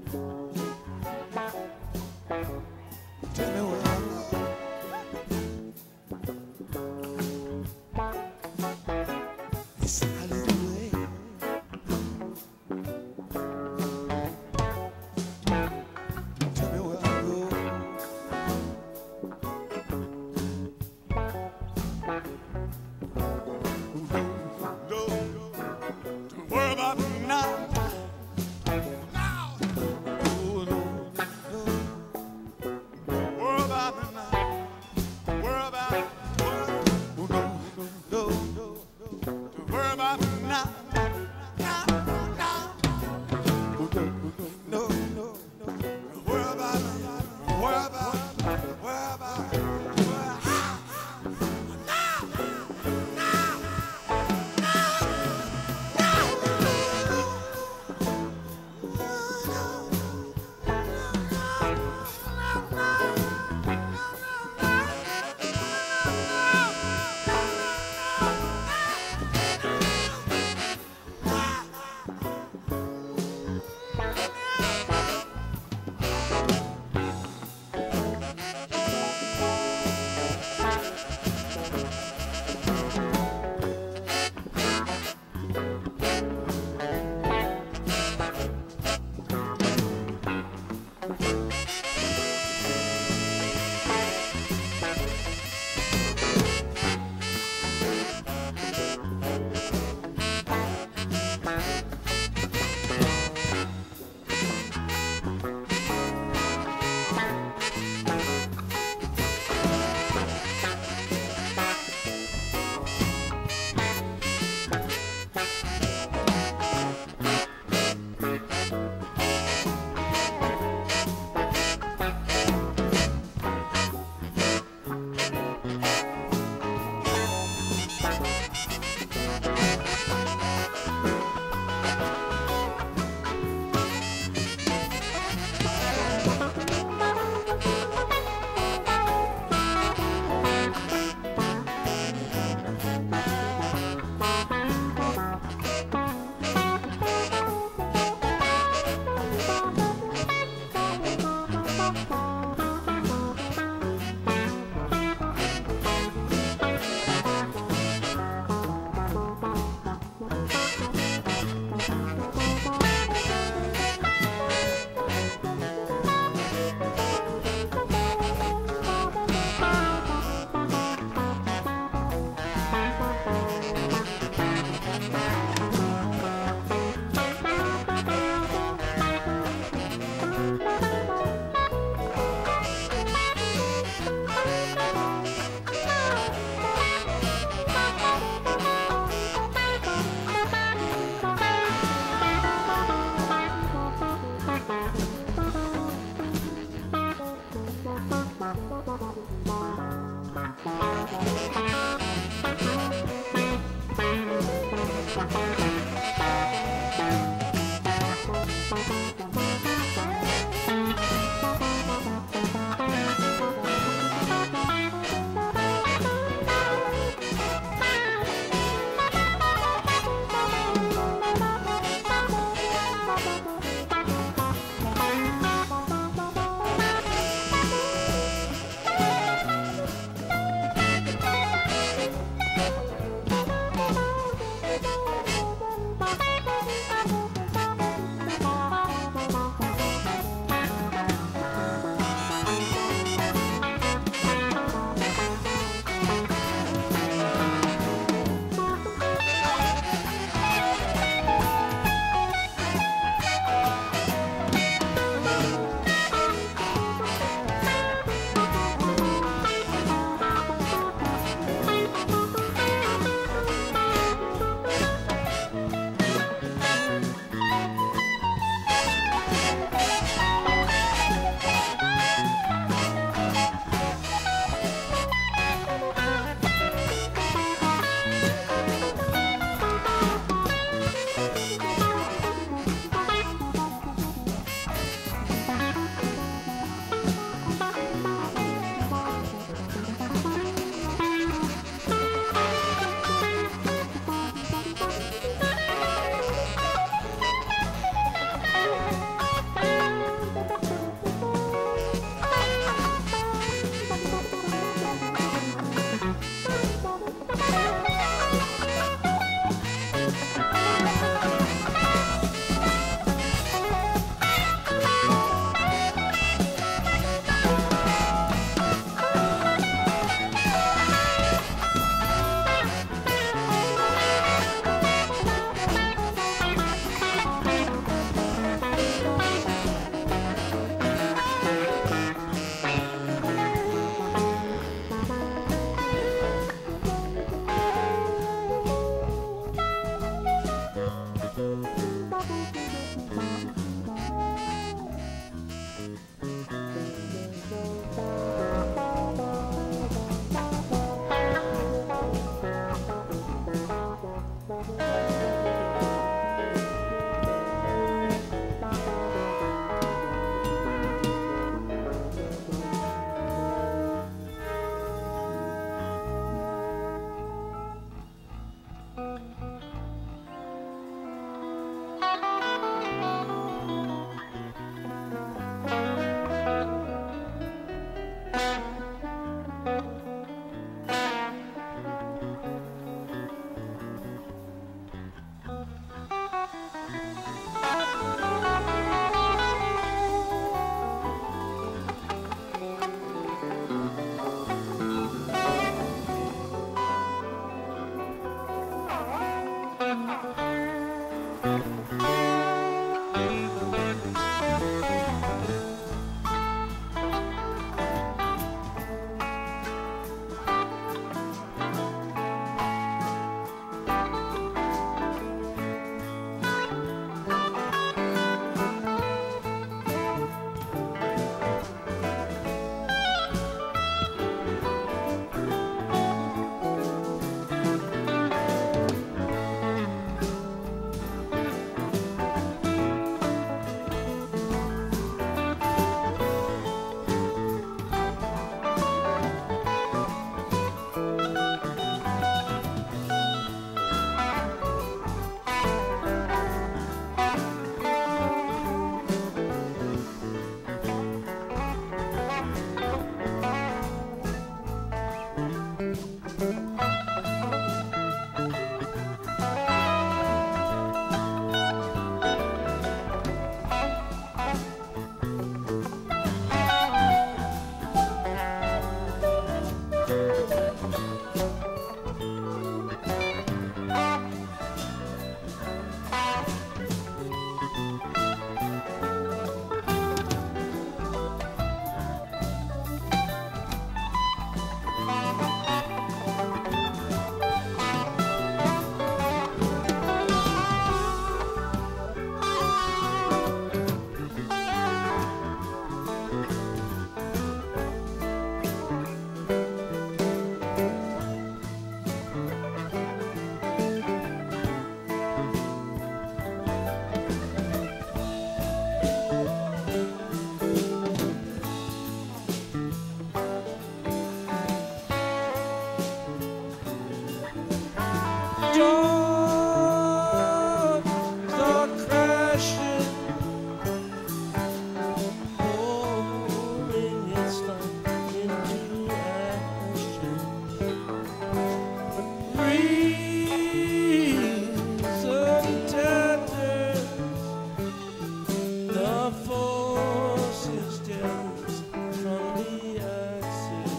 our forces just from the ocean.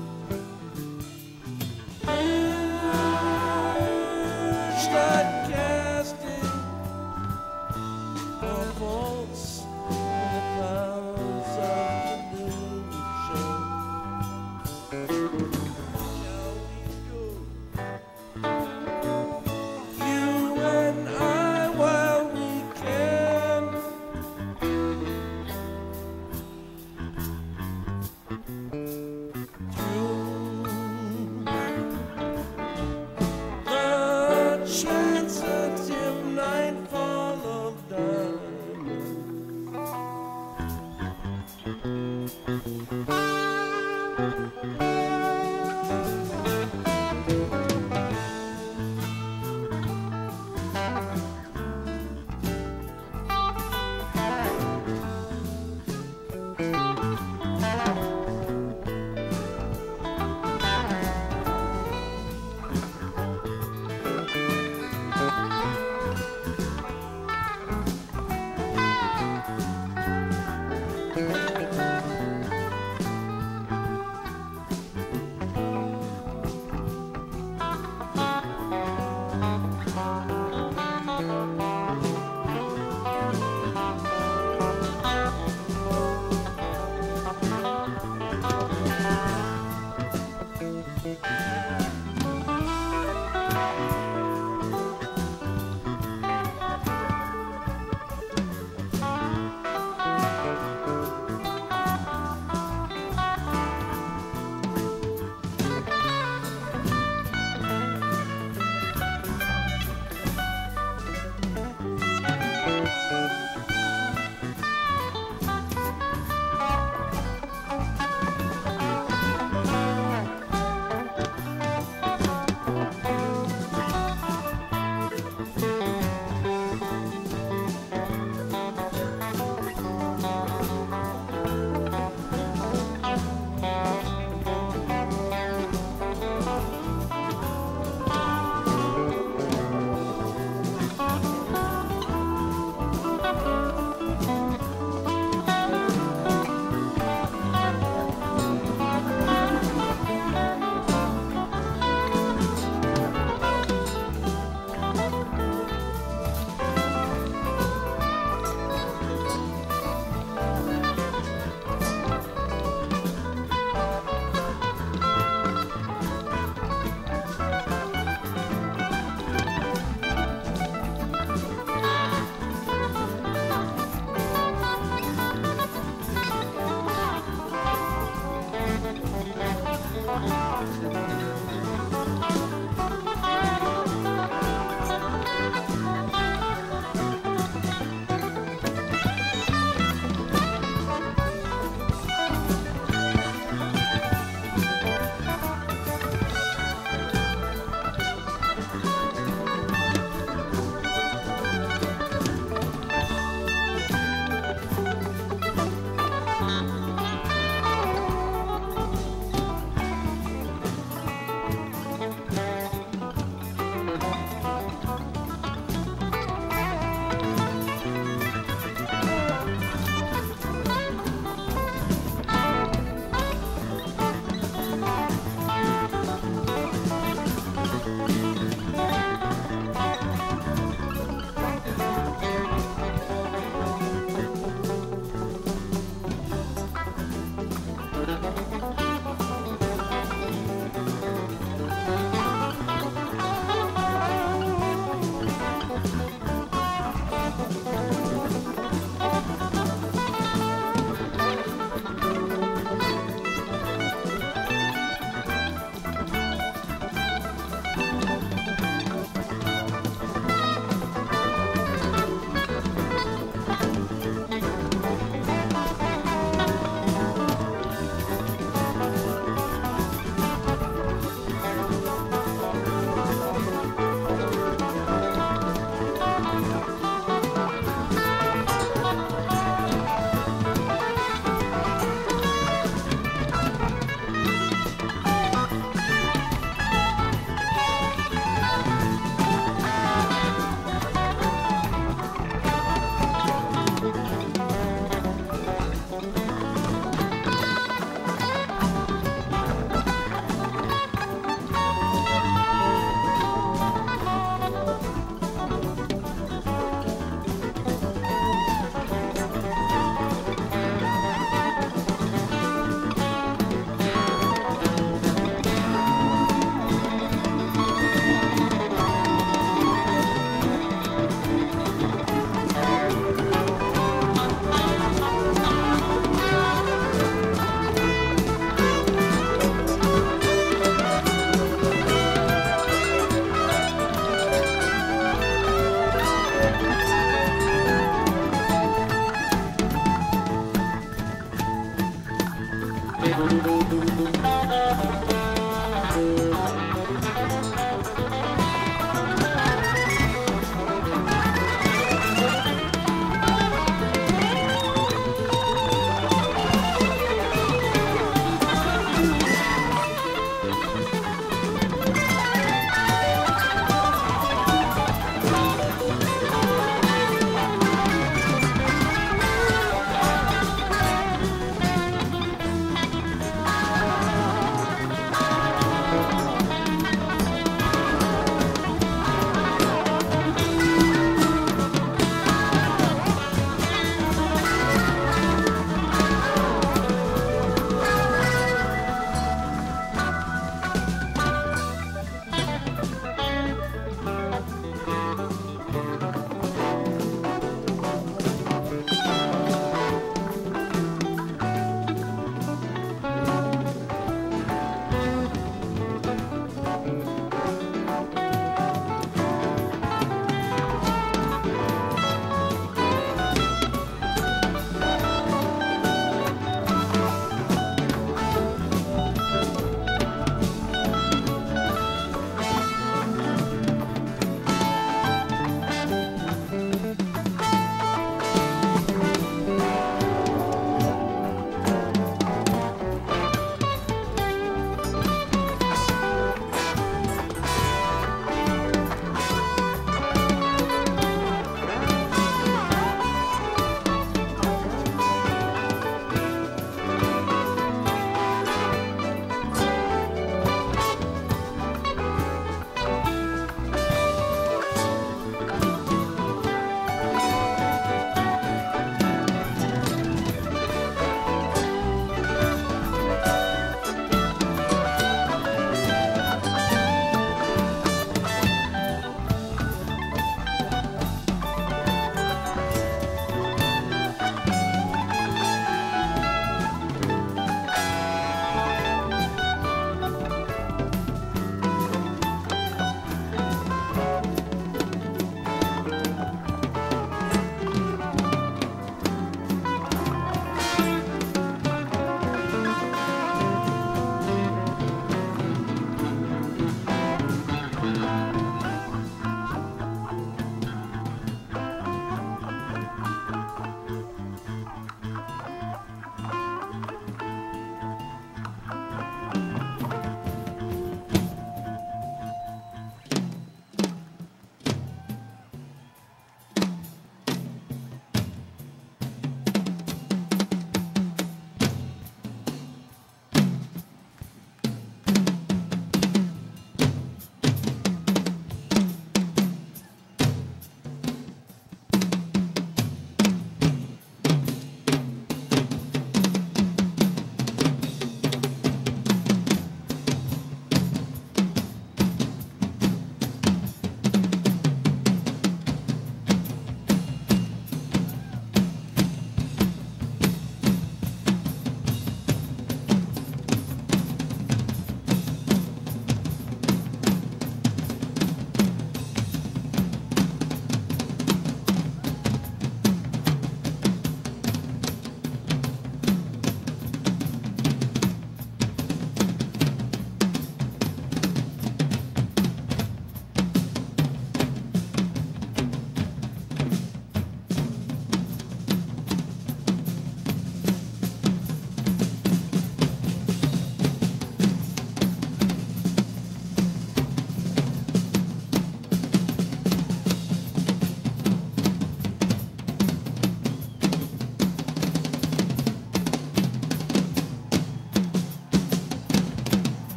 Start casting our faults in the clouds of illusion. Shall we go? You and I, while we can,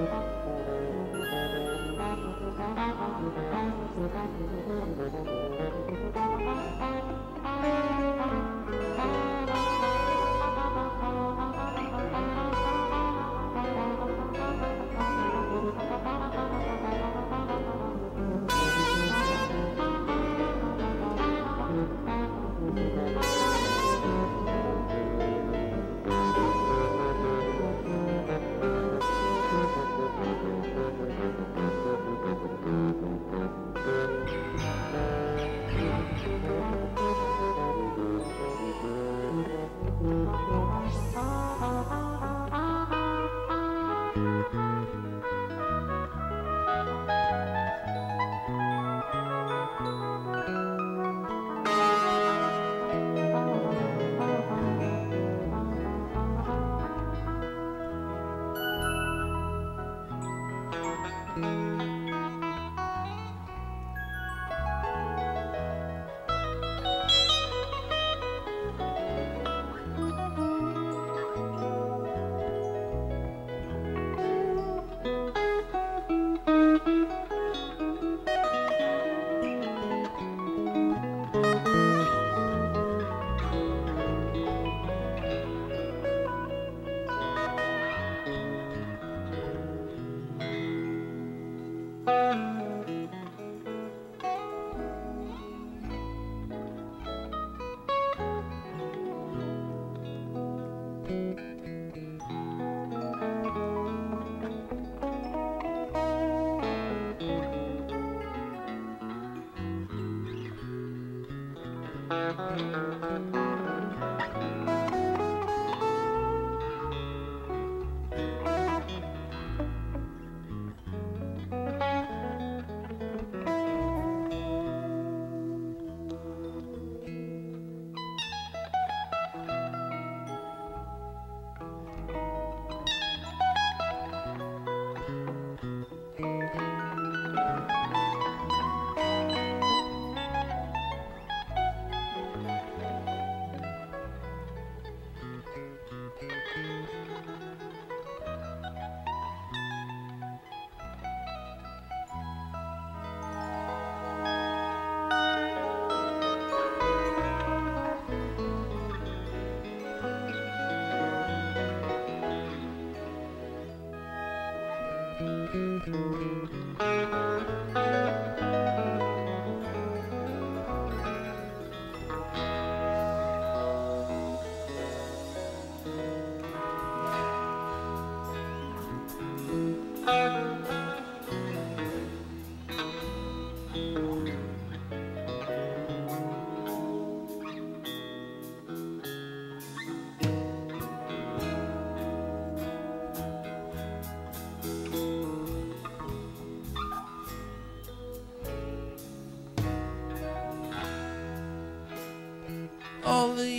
All the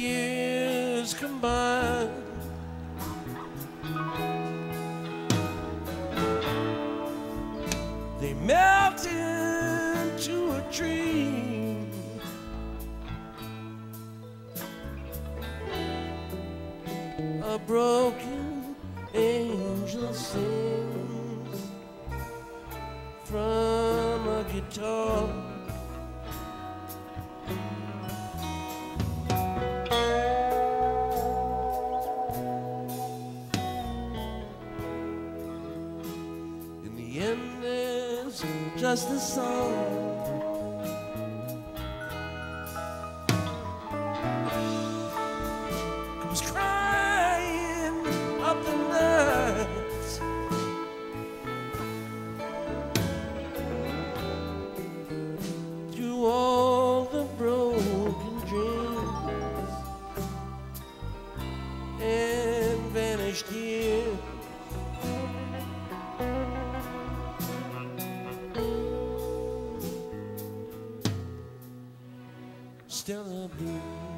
years combined, they melt into a dream. A broken angel sings from a guitar. Just a song comes crying up the night, through all the broken dreams and vanished years. Still a blue,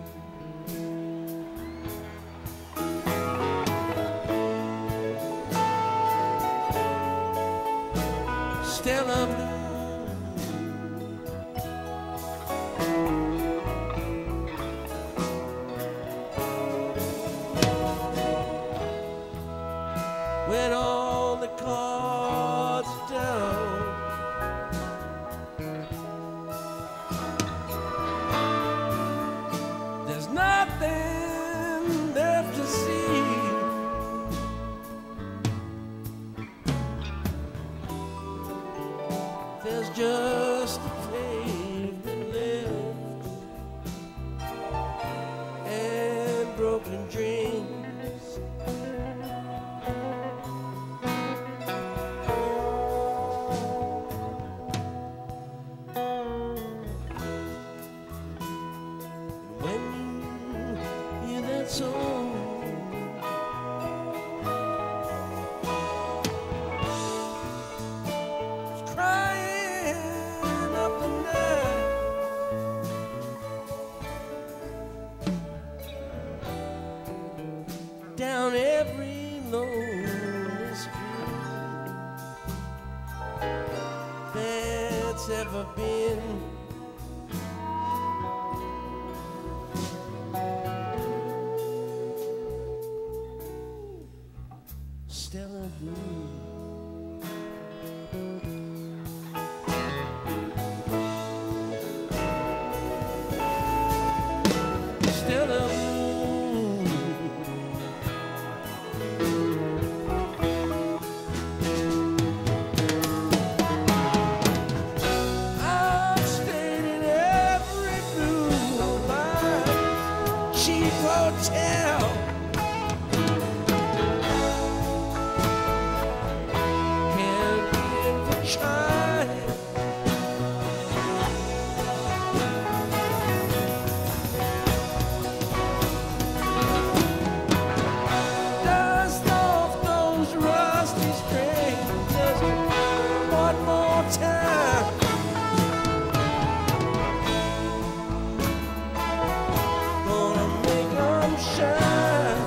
still a blue, when all the cards down. There's nothing left to see. There's just a pavement left and broken dreams. When you hear that song, it's crying up the night. Down every lonely street that's ever been. Stella Blue. Stella Blue. I've stayed in every blue line, cheap hotel. Can't begin to try. Dust off those rusty strings just one more time. Gonna make 'em shine.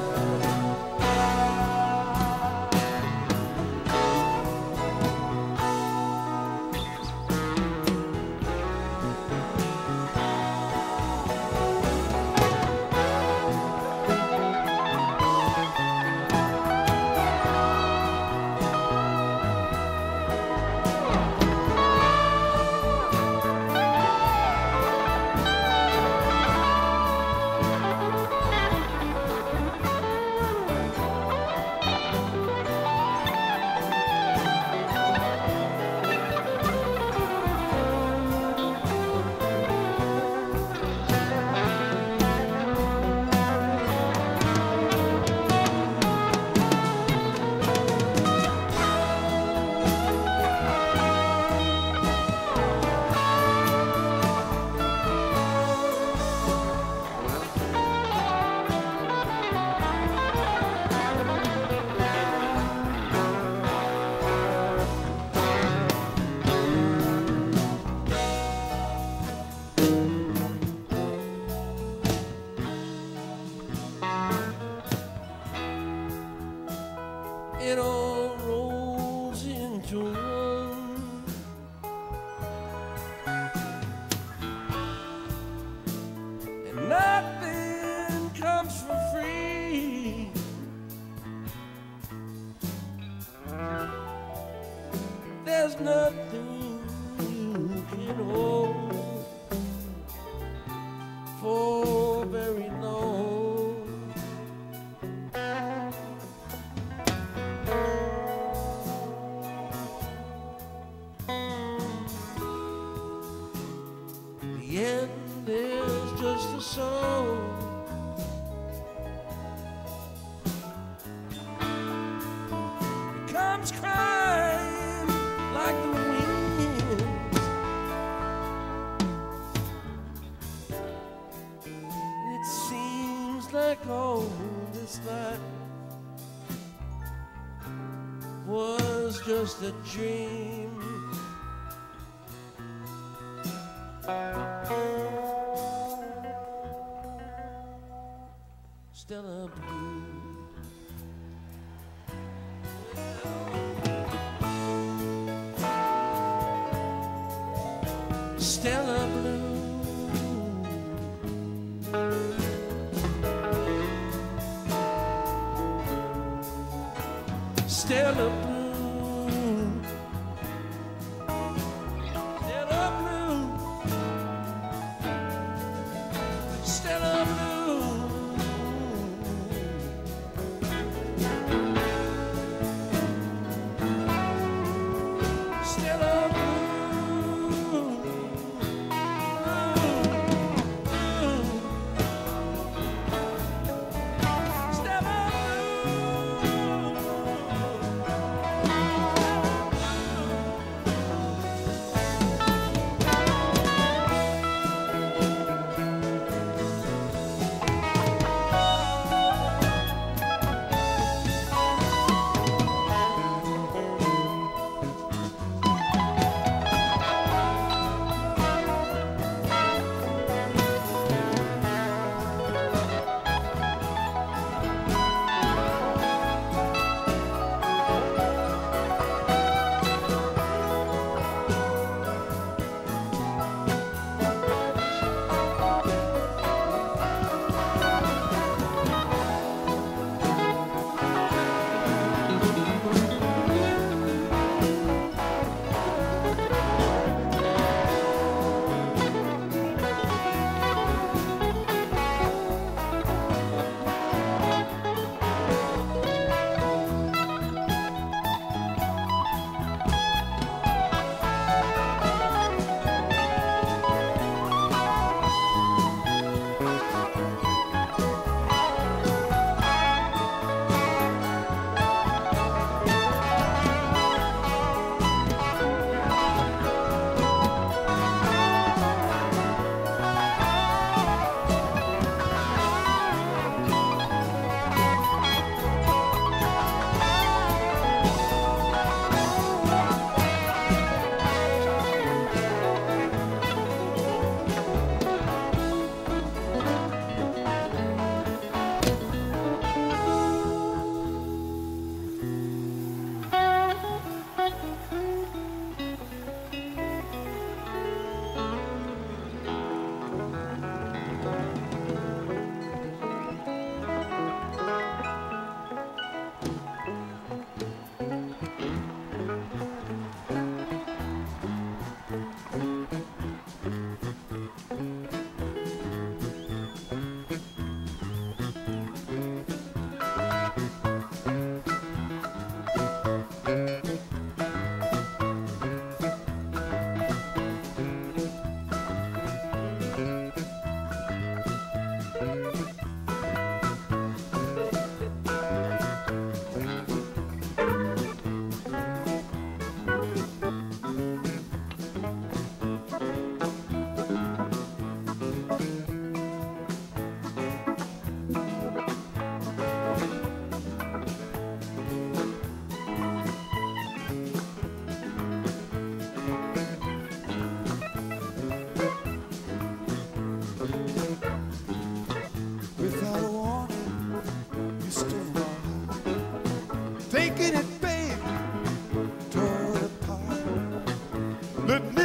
It all rolls into one. And nothing comes for free. There's nothing you can hold for very long. The end is just a song. It comes crying like the wind. It seems like all this life was just a dream. Stella Blue. Stella Blue. Stella Blue.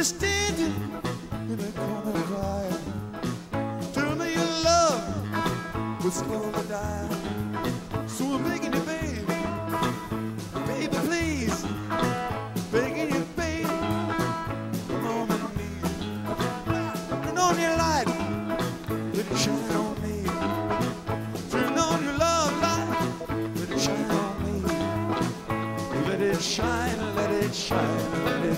standing in the corner crying. Tell me your love was gonna die. So I'm begging you, baby, baby, please, begging you, baby, come on with me. Turn on your light, let it shine on me. Turn on your love light, let it shine on me. Let it shine, let it shine, let it.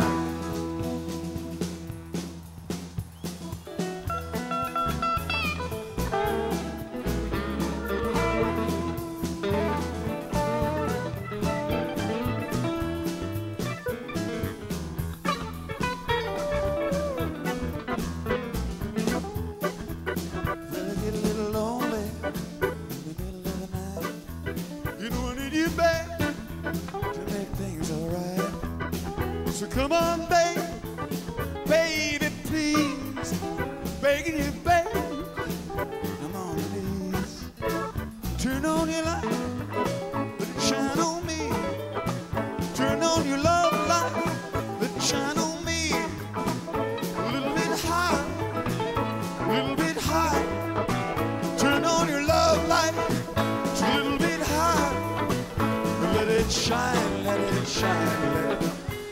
So come on, baby, baby, please, begging you, baby, I'm on your knees. Turn on your light, let it shine on me. Turn on your love light, let it shine on me. A little bit higher, a little bit higher. Turn on your love light, just a little bit higher. Let it shine, let it shine, let it.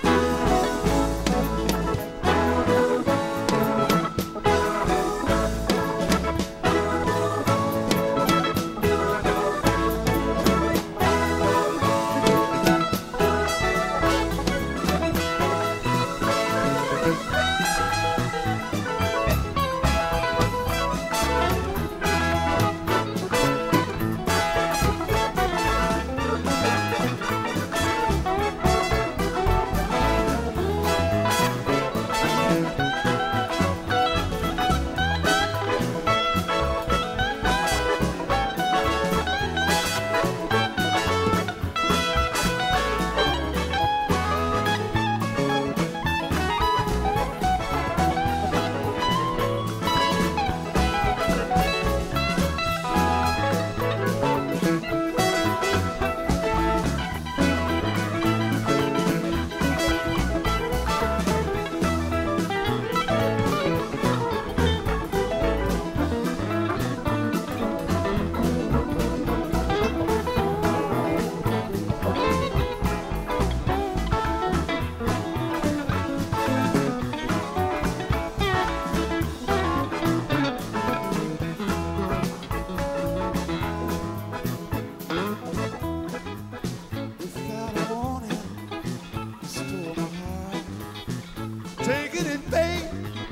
Taking it, babe,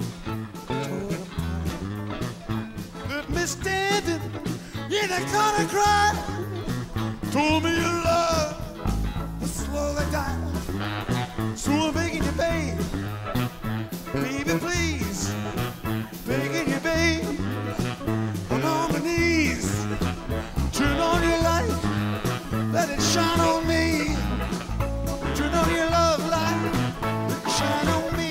let me standing in the corner cry. Told me your love was slowly dying. So I'm begging you, babe, baby, please, begging you, babe, I'm on my knees. Turn on your light, let it shine on me. Turn on your love light, let it shine on me.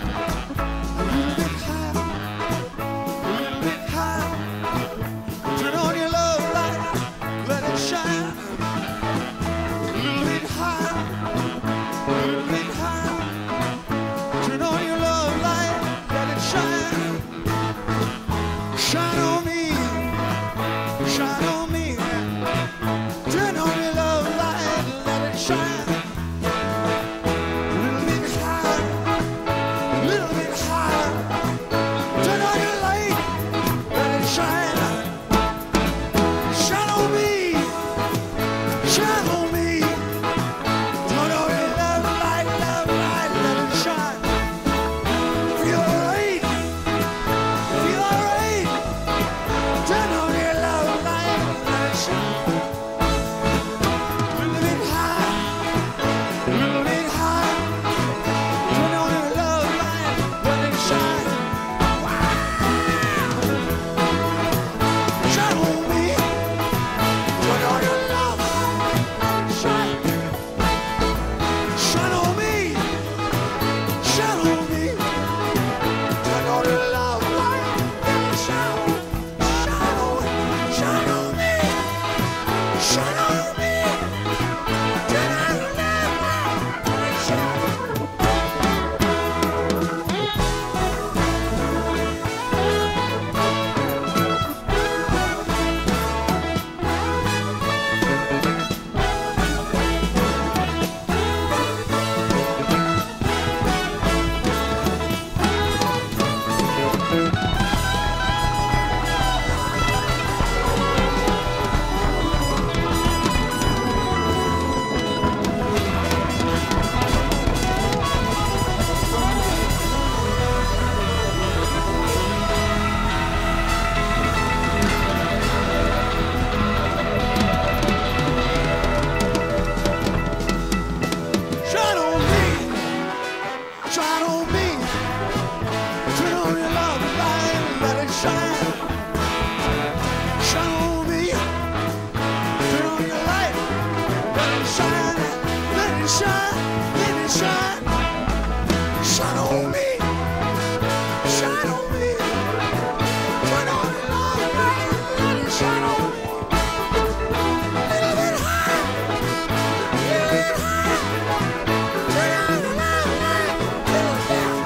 Shine on me, shine on me. Turn on your love light, let it shine. A little bit higher, a little bit higher. Turn on your light, let it shine. Shine on me, shine on me. Turn on your love light, let it shine. Feel alright, feel alright. Turn on your love light, let it shine. A little bit high, let it shine, shine on me, shine on me. Turn on the light, let it shine on me. Little bit high, little bit high. Turn on the light, little down.